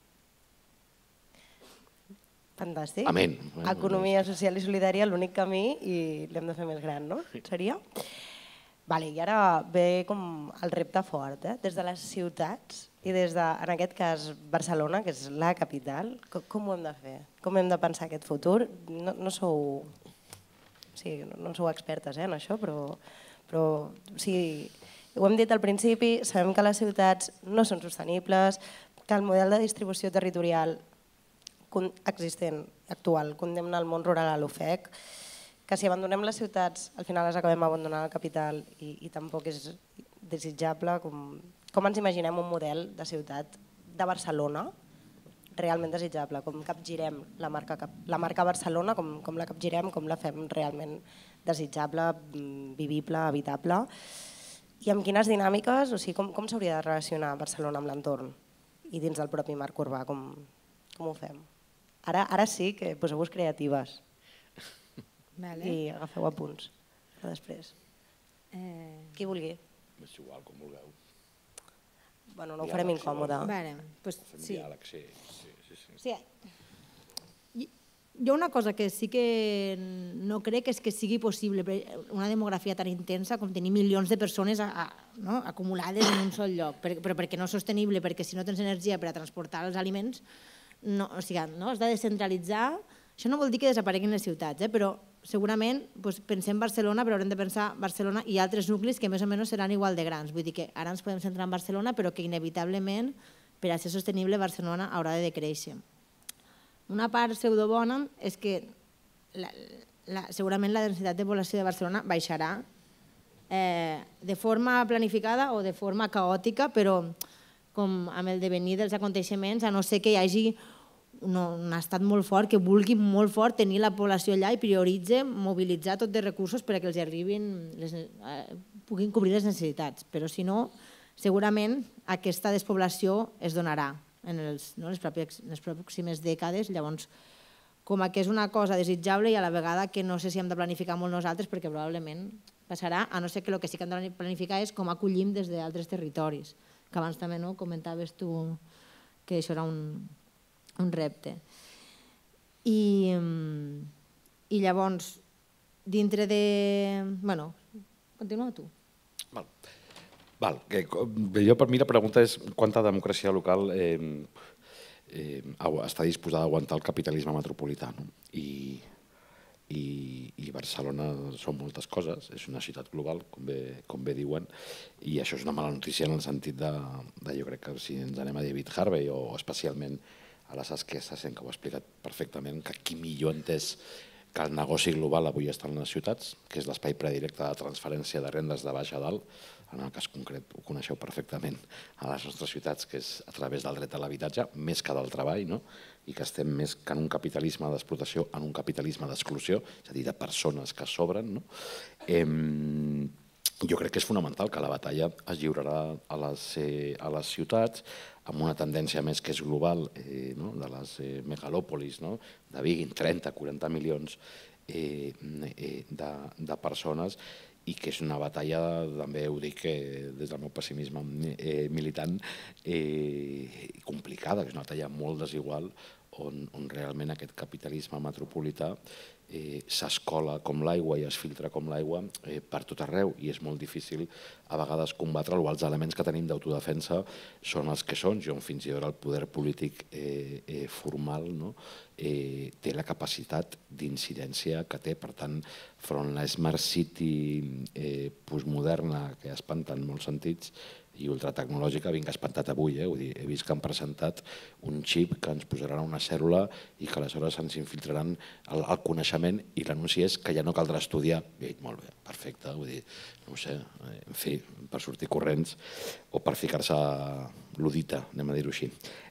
B: Fantàstic.
D: Amén.
B: Economia social i solidària, l'únic camí, i l'hem de fer més gran, no? Seria? Vale, i ara ve com el repte fort, des de les ciutats i des de, en aquest cas, Barcelona, que és la capital, com ho hem de fer? Com hem de pensar aquest futur? No sou expertes en això, però ho hem dit al principi, sabem que les ciutats no són sostenibles, que el model de distribució territorial existent, actual, condemna el món rural a l'ofec, que si abandonem les ciutats al final les acabem abandonant la capital i tampoc és desitjable, com com ens imaginem un model de ciutat de Barcelona realment desitjable, com capgirem la marca Barcelona, com la capgirem, com la fem realment desitjable, vivible, habitable, i amb quines dinàmiques, o sigui, com s'hauria de relacionar Barcelona amb l'entorn i dins del propi marc urbà, com ho fem? Ara sí que poseu-vos creatives i agafeu apunts per després. Qui vulgui.
D: És igual, com vulgueu.
B: Bueno, no ho farem incòmode.
D: Fem diàleg, sí.
C: Jo una cosa que sí que no crec és que sigui possible una demografia tan intensa com tenir milions de persones acumulades en un sol lloc, però perquè no és sostenible, perquè si no tens energia per a transportar els aliments, has de descentralitzar. Això no vol dir que desapareguin les ciutats, però segurament pensem Barcelona, però haurem de pensar Barcelona i altres nuclis que més o menys seran igual de grans. Vull dir que ara ens podem centrar en Barcelona, però que inevitablement, per a ser sostenible, Barcelona haurà de decréixer. Una part pseudobona és que segurament la densitat de població de Barcelona baixarà de forma planificada o de forma caòtica, però com amb el devenir dels aconteixements, a no ser que hi hagi un estat molt fort, que vulgui molt fort tenir la població allà i prioritzi mobilitzar tots els recursos perquè els arribin, puguin cobrir les necessitats. Però si no, segurament aquesta despoblació es donarà en les pròximes dècades. Llavors, com que és una cosa desitjable i a la vegada que no sé si hem de planificar molt nosaltres perquè probablement passarà, a no ser que el que sí que hem de planificar és com acollim des d'altres territoris, que abans també comentaves tu que això era un repte. I llavors, dintre de... Bueno, continua tu.
D: Per mi la pregunta és quanta democràcia local està disposada a aguantar el capitalisme metropolità. I Barcelona són moltes coses, és una ciutat global, com bé diuen, i això és una mala notícia en el sentit de, jo crec que si ens anem a David Harvey o especialment a la Saskia Sassen, que ho ha explicat perfectament, que qui millor ha entès que el negoci global avui està en les ciutats, que és l'espai predilecte de transferència de rendes de baix a dalt, en el cas concret ho coneixeu perfectament a les nostres ciutats, que és a través del dret a l'habitatge, més que del treball, i que estem més que en un capitalisme d'explotació, en un capitalisme d'exclusió, és a dir, de persones que sobren. Jo crec que és fonamental que la batalla es lliurarà a les ciutats, amb una tendència més que és global de les megalòpolis, de Vic, 30-40 milions de persones, i que és una batalla, també ho dic des del meu pessimisme militant, complicada, que és una batalla molt desigual, on realment aquest capitalisme metropolità s'escola com l'aigua i es filtra com l'aigua per tot arreu, i és molt difícil a vegades combatre'l, o els elements que tenim d'autodefensa són els que són. Fins i tot el poder polític formal té la capacitat d'incidència que té. Per tant, front a la Smart City postmoderna, que espanta en molts sentits, i ultratecnològica, vinc espantat avui. He vist que han presentat un xip que ens posaran una cèl·lula i que aleshores ens infiltraran el coneixement, i l'anunci és que ja no caldrà estudiar. I he dit, molt bé, perfecte, no ho sé, en fi, per sortir corrents o per ficar-se l'udita, anem a dir-ho així.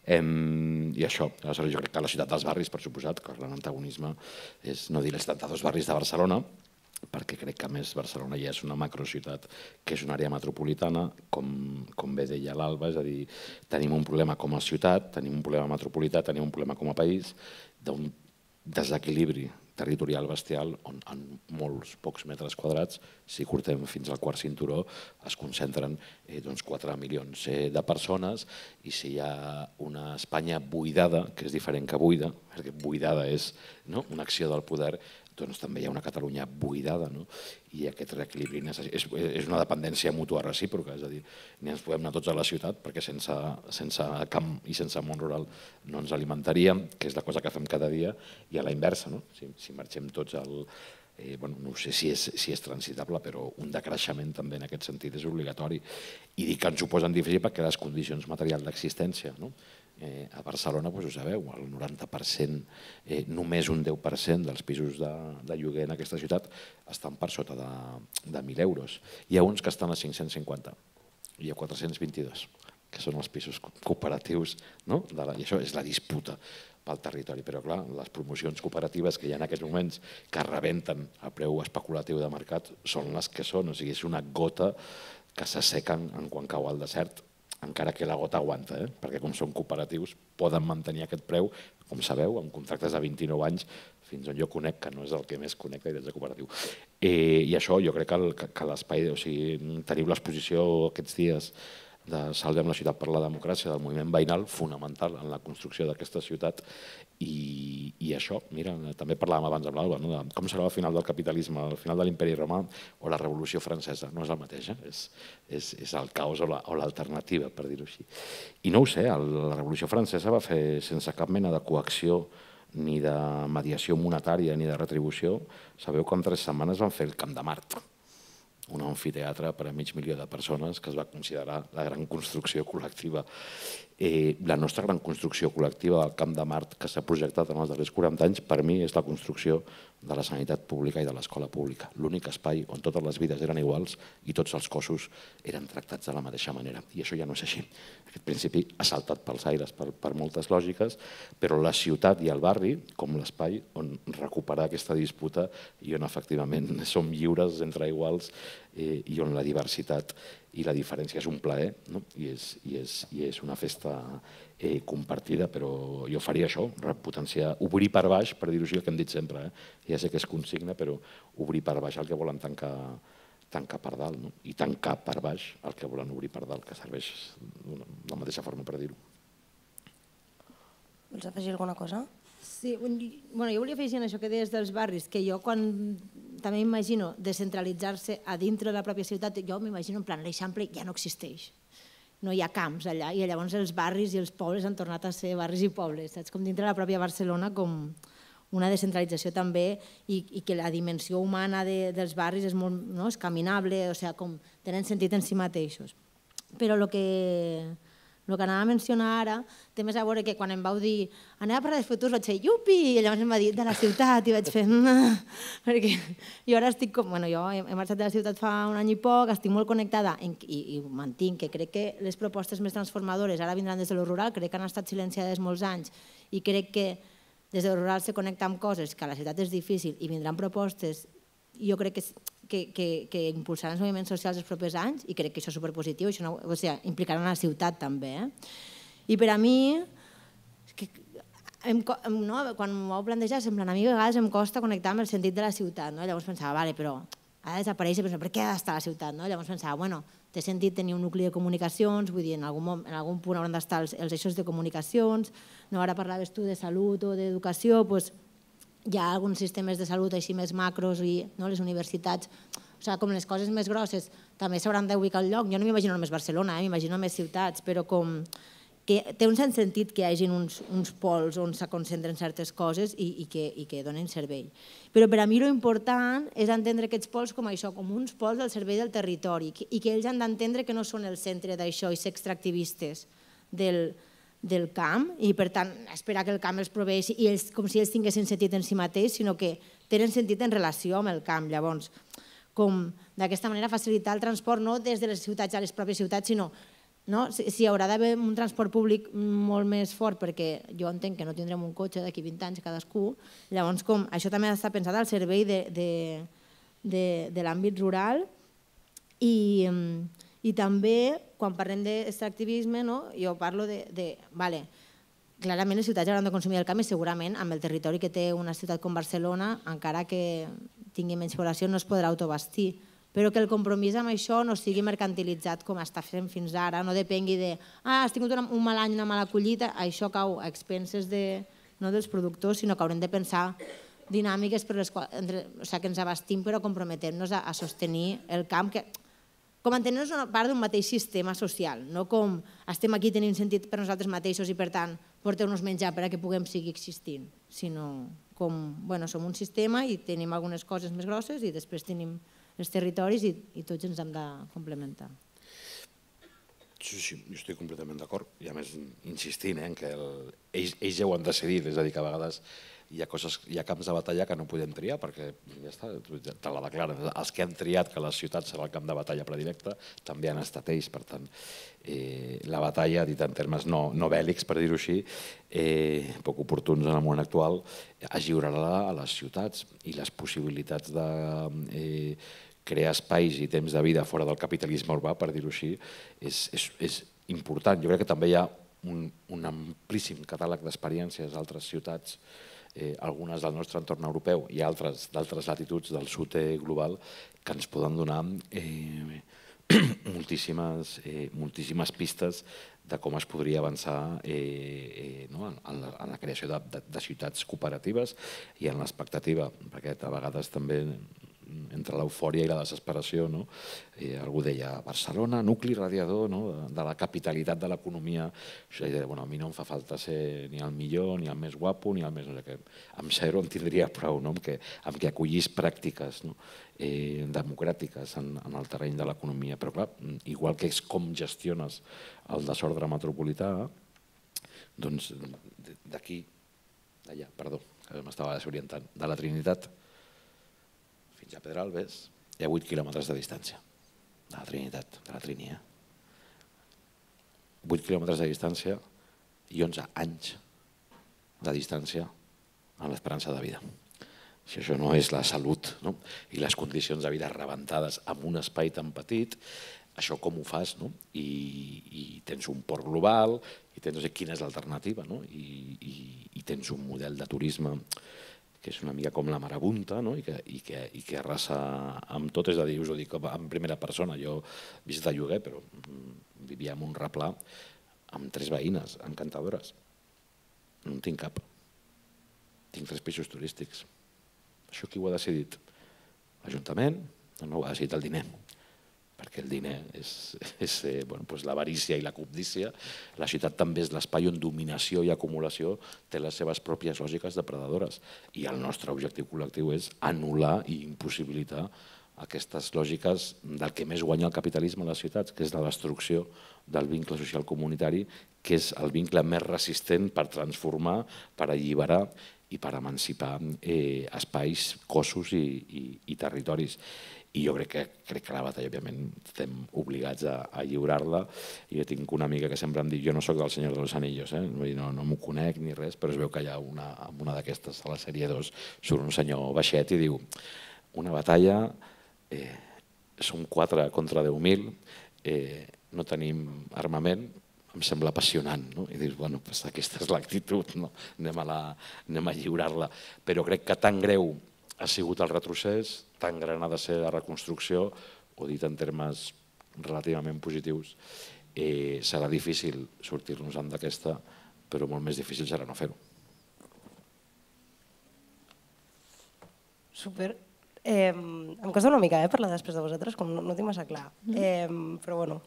D: I això, aleshores jo crec que la ciutat dels barris, per suposat, que l'antagonisme és no dir els 72 barris de Barcelona, perquè crec que a més Barcelona ja és una macrociutat que és una àrea metropolitana, com bé deia l'Alba, és a dir, tenim un problema com a ciutat, tenim un problema metropolità, tenim un problema com a país, d'un desequilibri territorial bestial on en molts pocs metres quadrats, si cortem fins al quart cinturó, es concentren 4 milions de persones, i si hi ha una Espanya buidada, que és diferent que buida, perquè buidada és una acció del poder, doncs també hi ha una Catalunya buidada, i aquest reequilibri és una dependència mútua recíproca, és a dir, ni ens podem anar tots a la ciutat perquè sense camp i sense món rural no ens alimentaríem, que és la cosa que fem cada dia, i a la inversa, si marxem tots al... no sé si és transitable, però un decreixement també en aquest sentit és obligatori, i dic que ens ho posen difícil perquè les condicions materials d'existència, a Barcelona, ho sabeu, el 90%, només un 10% dels pisos de lloguer en aquesta ciutat estan per sota de 1.000 euros. Hi ha uns que estan a 550. i hi ha 422, que són els pisos cooperatius, i això és la disputa pel territori. Però clar, les promocions cooperatives que hi ha en aquests moments que rebenten a preu especulatiu de mercat són les que són, o sigui, és una gota que s'assequen en quan cau al desert, encara que la gota aguanta, perquè com són cooperatius poden mantenir aquest preu, com sabeu, amb contractes de 29 anys, fins on jo conec, que no és el que més conec d'habitatge cooperatiu. I això jo crec que l'espai, o sigui, teniu l'exposició aquests dies de Salvem la ciutat per la democràcia, del moviment veïnal, fonamental en la construcció d'aquesta ciutat. I això, mira, també parlàvem abans amb l'Alba, de com serà el final del capitalisme, el final de l'imperi romà o la revolució francesa. No és el mateix, és el caos o l'alternativa, per dir-ho així. I no ho sé, la revolució francesa va fer sense cap mena de coacció ni de mediació monetària ni de retribució. Sabeu que en 3 setmanes van fer el Camp de Mart, un amfiteatre per a 500.000 de persones que es va considerar la gran construcció col·lectiva. La nostra gran construcció col·lectiva del Camp de Mart que s'ha projectat en els darrers 40 anys, per mi, és la construcció de la sanitat pública i de l'escola pública. L'únic espai on totes les vides eren iguals i tots els cossos eren tractats de la mateixa manera. I això ja no és així. Aquest principi ha saltat pels aires per moltes lògiques, però la ciutat i el barri, com l'espai on recuperar aquesta disputa i on efectivament som lliures entre iguals i on la diversitat i la diferència és un plaer i és una festa compartida, però jo faria això, repotenciar, obrir per baix, per dir-ho així, el que hem dit sempre. Ja sé que és consigna, però obrir per baix el que volen tancar per dalt, i tancar per baix el que volen obrir per dalt, que serveix de la mateixa forma per dir-ho.
B: Vols afegir alguna cosa?
C: Sí, jo volia afegir en això que deies dels barris, que jo quan també m'imagino descentralitzar-se a dintre de la pròpia ciutat, jo m'imagino en plan l'Eixample ja no existeix. No hi ha camps allà i llavors els barris i els pobles han tornat a ser barris i pobles, saps? Com dintre de la pròpia Barcelona, com una descentralització també i que la dimensió humana dels barris és molt caminable, o sigui, com tenen sentit en si mateixos. Però el que anava a mencionar ara té més a veure que quan em vau dir anem a parlar dels futurs, vaig fer iupi, i llavors em va dir de la ciutat i vaig fer perquè jo ara estic com, jo he marxat de la ciutat fa un any i poc, estic molt connectada i ho mantinc, que crec que les propostes més transformadores ara vindran des de lo rural, crec que han estat silenciades molts anys i crec que des de lo rural se connecta amb coses que a la ciutat és difícil i vindran propostes, jo crec que impulsaran els moviments socials els propers anys i crec que això és superpositiu, o sigui, implicaran la ciutat també. I per a mi, quan m'ho vau plantejar, a mi a vegades em costa connectar amb el sentit de la ciutat. Llavors pensava, vale, però ha de desaparèixer, però per què ha d'estar a la ciutat? Llavors pensava, bueno, té sentit tenir un nucli de comunicacions, vull dir, en algun punt hauran d'estar els eixos de comunicacions, ara parlaves tu de salut o d'educació, doncs hi ha alguns sistemes de salut així més macros i les universitats, o sigui, com les coses més grosses també s'hauran d'ubicar al lloc. Jo no m'imagino només Barcelona, m'imagino més ciutats, però com que té un cert sentit que hi hagi uns pols on se concentren certes coses i que donen servei. Però per a mi l'important és entendre aquests pols com això, com uns pols al servei del territori i que ells han d'entendre que no són el centre d'això i ser extractivistes del camp i per tant esperar que el camp els proveeixi i com si ells tinguessin sentit en si mateix, sinó que tenen sentit en relació amb el camp. Llavors, com d'aquesta manera facilitar el transport no des de les ciutats a les pròpies ciutats, sinó si hi haurà d'haver un transport públic molt més fort, perquè jo entenc que no tindrem un cotxe d'aquí 20 anys cadascú, llavors com això també està pensat al servei de l'àmbit rural i també, quan parlem d'extractivisme, jo parlo vale, clarament les ciutats hauran de consumir el camp i segurament amb el territori que té una ciutat com Barcelona, encara que tingui menys població, no es podrà autobastir, però que el compromís amb això no sigui mercantilitzat com està fent fins ara, no depengui de has tingut un mal any, una mala collita, això cau a expenses no dels productors, sinó que haurem de pensar dinàmiques que ens abastim però comprometem-nos a sostenir el camp, que com entenem-nos una part d'un mateix sistema social, no com estem aquí tenint sentit per nosaltres mateixos i per tant porteu-nos menjar per a que puguem seguir existint, sinó com som un sistema i tenim algunes coses més grosses i després tenim els territoris i tots ens hem de complementar.
D: Sí, sí, jo estic completament d'acord, i a més insistint en que ells ja ho han decidit, és a dir, que a vegades hi ha camps de batalla que no podem triar perquè ja està, te la declaren. Els que han triat que la ciutat serà el camp de batalla predilecte també han estat ells, per tant, la batalla, dit en termes no bèl·lics, per dir-ho així, poc oportuns en el moment actual, es lliurarà a les ciutats i les possibilitats de crear espais i temps de vida fora del capitalisme urbà, per dir-ho així, és important. Jo crec que també hi ha un amplíssim catàleg d'experiències a altres ciutats, algunes del nostre entorn europeu i altres d'altres latituds del sud global, que ens poden donar moltíssimes pistes de com es podria avançar en la creació de ciutats cooperatives i en l'expectativa, perquè a vegades també entre l'eufòria i la desesperació, algú deia Barcelona, nucli radiador de la capitalitat de l'economia. Això deia, a mi no em fa falta ser ni el millor, ni el més guapo, ni el més no sé què. Amb zero em tindria prou, amb que acollís pràctiques democràtiques en el terreny de l'economia. Però clar, igual que és com gestiones el desordre metropolità, doncs d'aquí, d'allà, perdó, que m'estava desorientant, de la Trinitat fins a Pedralbes hi ha 8 quilòmetres de distància, de la Trinitat, de la Trini. 8 quilòmetres de distància i 11 anys de distància en l'esperança de vida. Si això no és la salut i les condicions de vida rebentades en un espai tan petit, això com ho fas? I tens un port global, i tens no sé quina és l'alternativa, i tens un model de turisme que és una mica com la marabunta i que arrasa amb tot. És a dir, us ho dic en primera persona, jo he vist de lloguer, però vivia en un replà amb 3 veïnes encantadores. No en tinc cap. Tinc 3 pisos turístics. Això qui ho ha decidit? L'Ajuntament? No, ho ha decidit el diner. Perquè el diner és l'avarícia i la cobdícia. La ciutat també és l'espai on dominació i acumulació té les seves pròpies lògiques depredadores. I el nostre objectiu col·lectiu és anul·lar i impossibilitar aquestes lògiques del que més guanya el capitalisme a les ciutats, que és la destrucció del vincle social comunitari, que és el vincle més resistent per transformar, per alliberar i per emancipar espais, cossos i territoris. I jo crec que la batalla, òbviament, estem obligats a lliurar-la. Jo tinc una amiga que sempre em diu, jo no soc del Senyor de los Anillos, no m'ho conec ni res, però es veu que hi ha una d'aquestes, a la sèrie 2, surt un senyor baixet i diu una batalla, som 4 contra 10.000, no tenim armament, em sembla apassionant. I dius, bueno, aquesta és l'actitud, anem a lliurar-la. Però crec que tan greu ha sigut el retrocés, tan gran ha de ser la reconstrucció, o dit en termes relativament positius, serà difícil sortir-nos-en d'aquesta, però molt més difícil serà no fer-ho.
B: Super. Em costa una mica parlar després de vosaltres, com no tinc massa clar. Però bueno.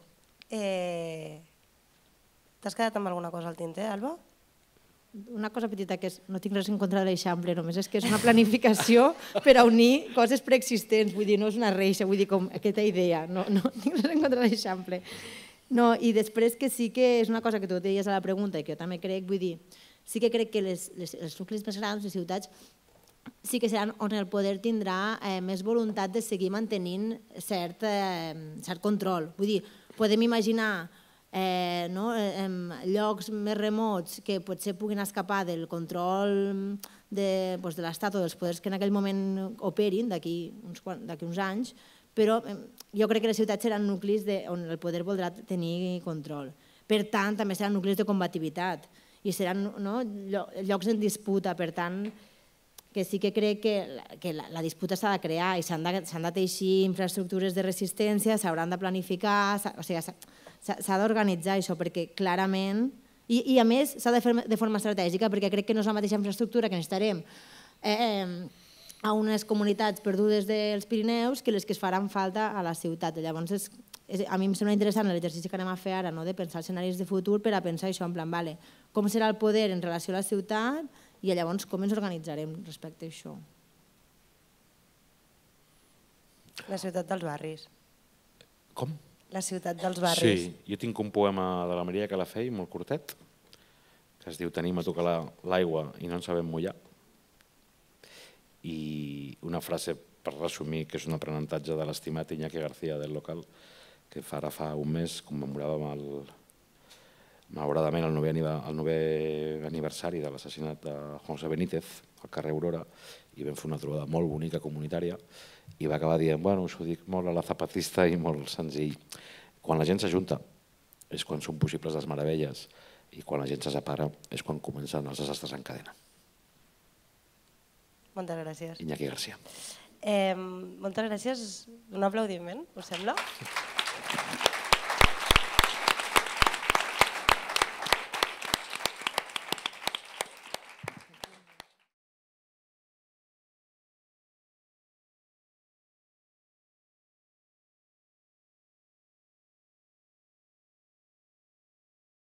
B: T'has quedat amb alguna cosa al tinter, Alba?
C: Una cosa petita que és, no tinc res en contra de l'Eixample, només és que és una planificació per a unir coses preexistents, vull dir, no és una reixa, vull dir, com aquesta idea, no tinc res en contra de l'Eixample. I després que sí que és una cosa que tu deies a la pregunta i que jo també crec, vull dir, sí que crec que els nuclis més grans, les ciutats, sí que seran on el poder tindrà més voluntat de seguir mantenint cert control. Vull dir, podem imaginar llocs més remots que potser puguin escapar del control de l'Estat o dels poders que en aquell moment operin d'aquí uns anys, però jo crec que les ciutats seran nuclis on el poder voldrà tenir control. Per tant, també seran nuclis de combativitat i seran llocs en disputa. Per tant, que sí que crec que la disputa s'ha de crear i s'han de teixir infraestructures de resistència, s'hauran de planificar, o sigui, s'ha d'organitzar això, perquè clarament, i a més s'ha de fer de forma estratègica, perquè crec que no és la mateixa infraestructura que necessitarem a unes comunitats perdudes dels Pirineus que les que es faran falta a la ciutat. Llavors, a mi em sembla interessant l'exercici que anem a fer ara, de pensar escenaris de futur per a pensar això, en plan, com serà el poder en relació a la ciutat i llavors com ens organitzarem respecte a això.
B: La ciutat dels barris.
D: Com?
B: La ciutat dels barris.
D: Sí, jo tinc un poema de la Maria Calafell, molt curtet, que es diu Tenim a tocar l'aigua i no ens sabem mullar. I una frase per resumir, que és un aprenentatge de l'estimat Iñaki García del local, que ara fa un mes commemoràvem malauradament el 9è aniversari de l'assassinat de José Benítez al carrer Aurora, i vam fer una trobada molt bonica comunitària i va acabar dient, bueno, us ho dic molt a la zapatista i molt senzill, quan la gent s'ajunta és quan són possibles les meravelles i quan la gent se separa és quan comencen els desastres en cadena.
B: Moltes gràcies.
D: Iñaki García.
B: Moltes gràcies. Un aplaudiment, us sembla?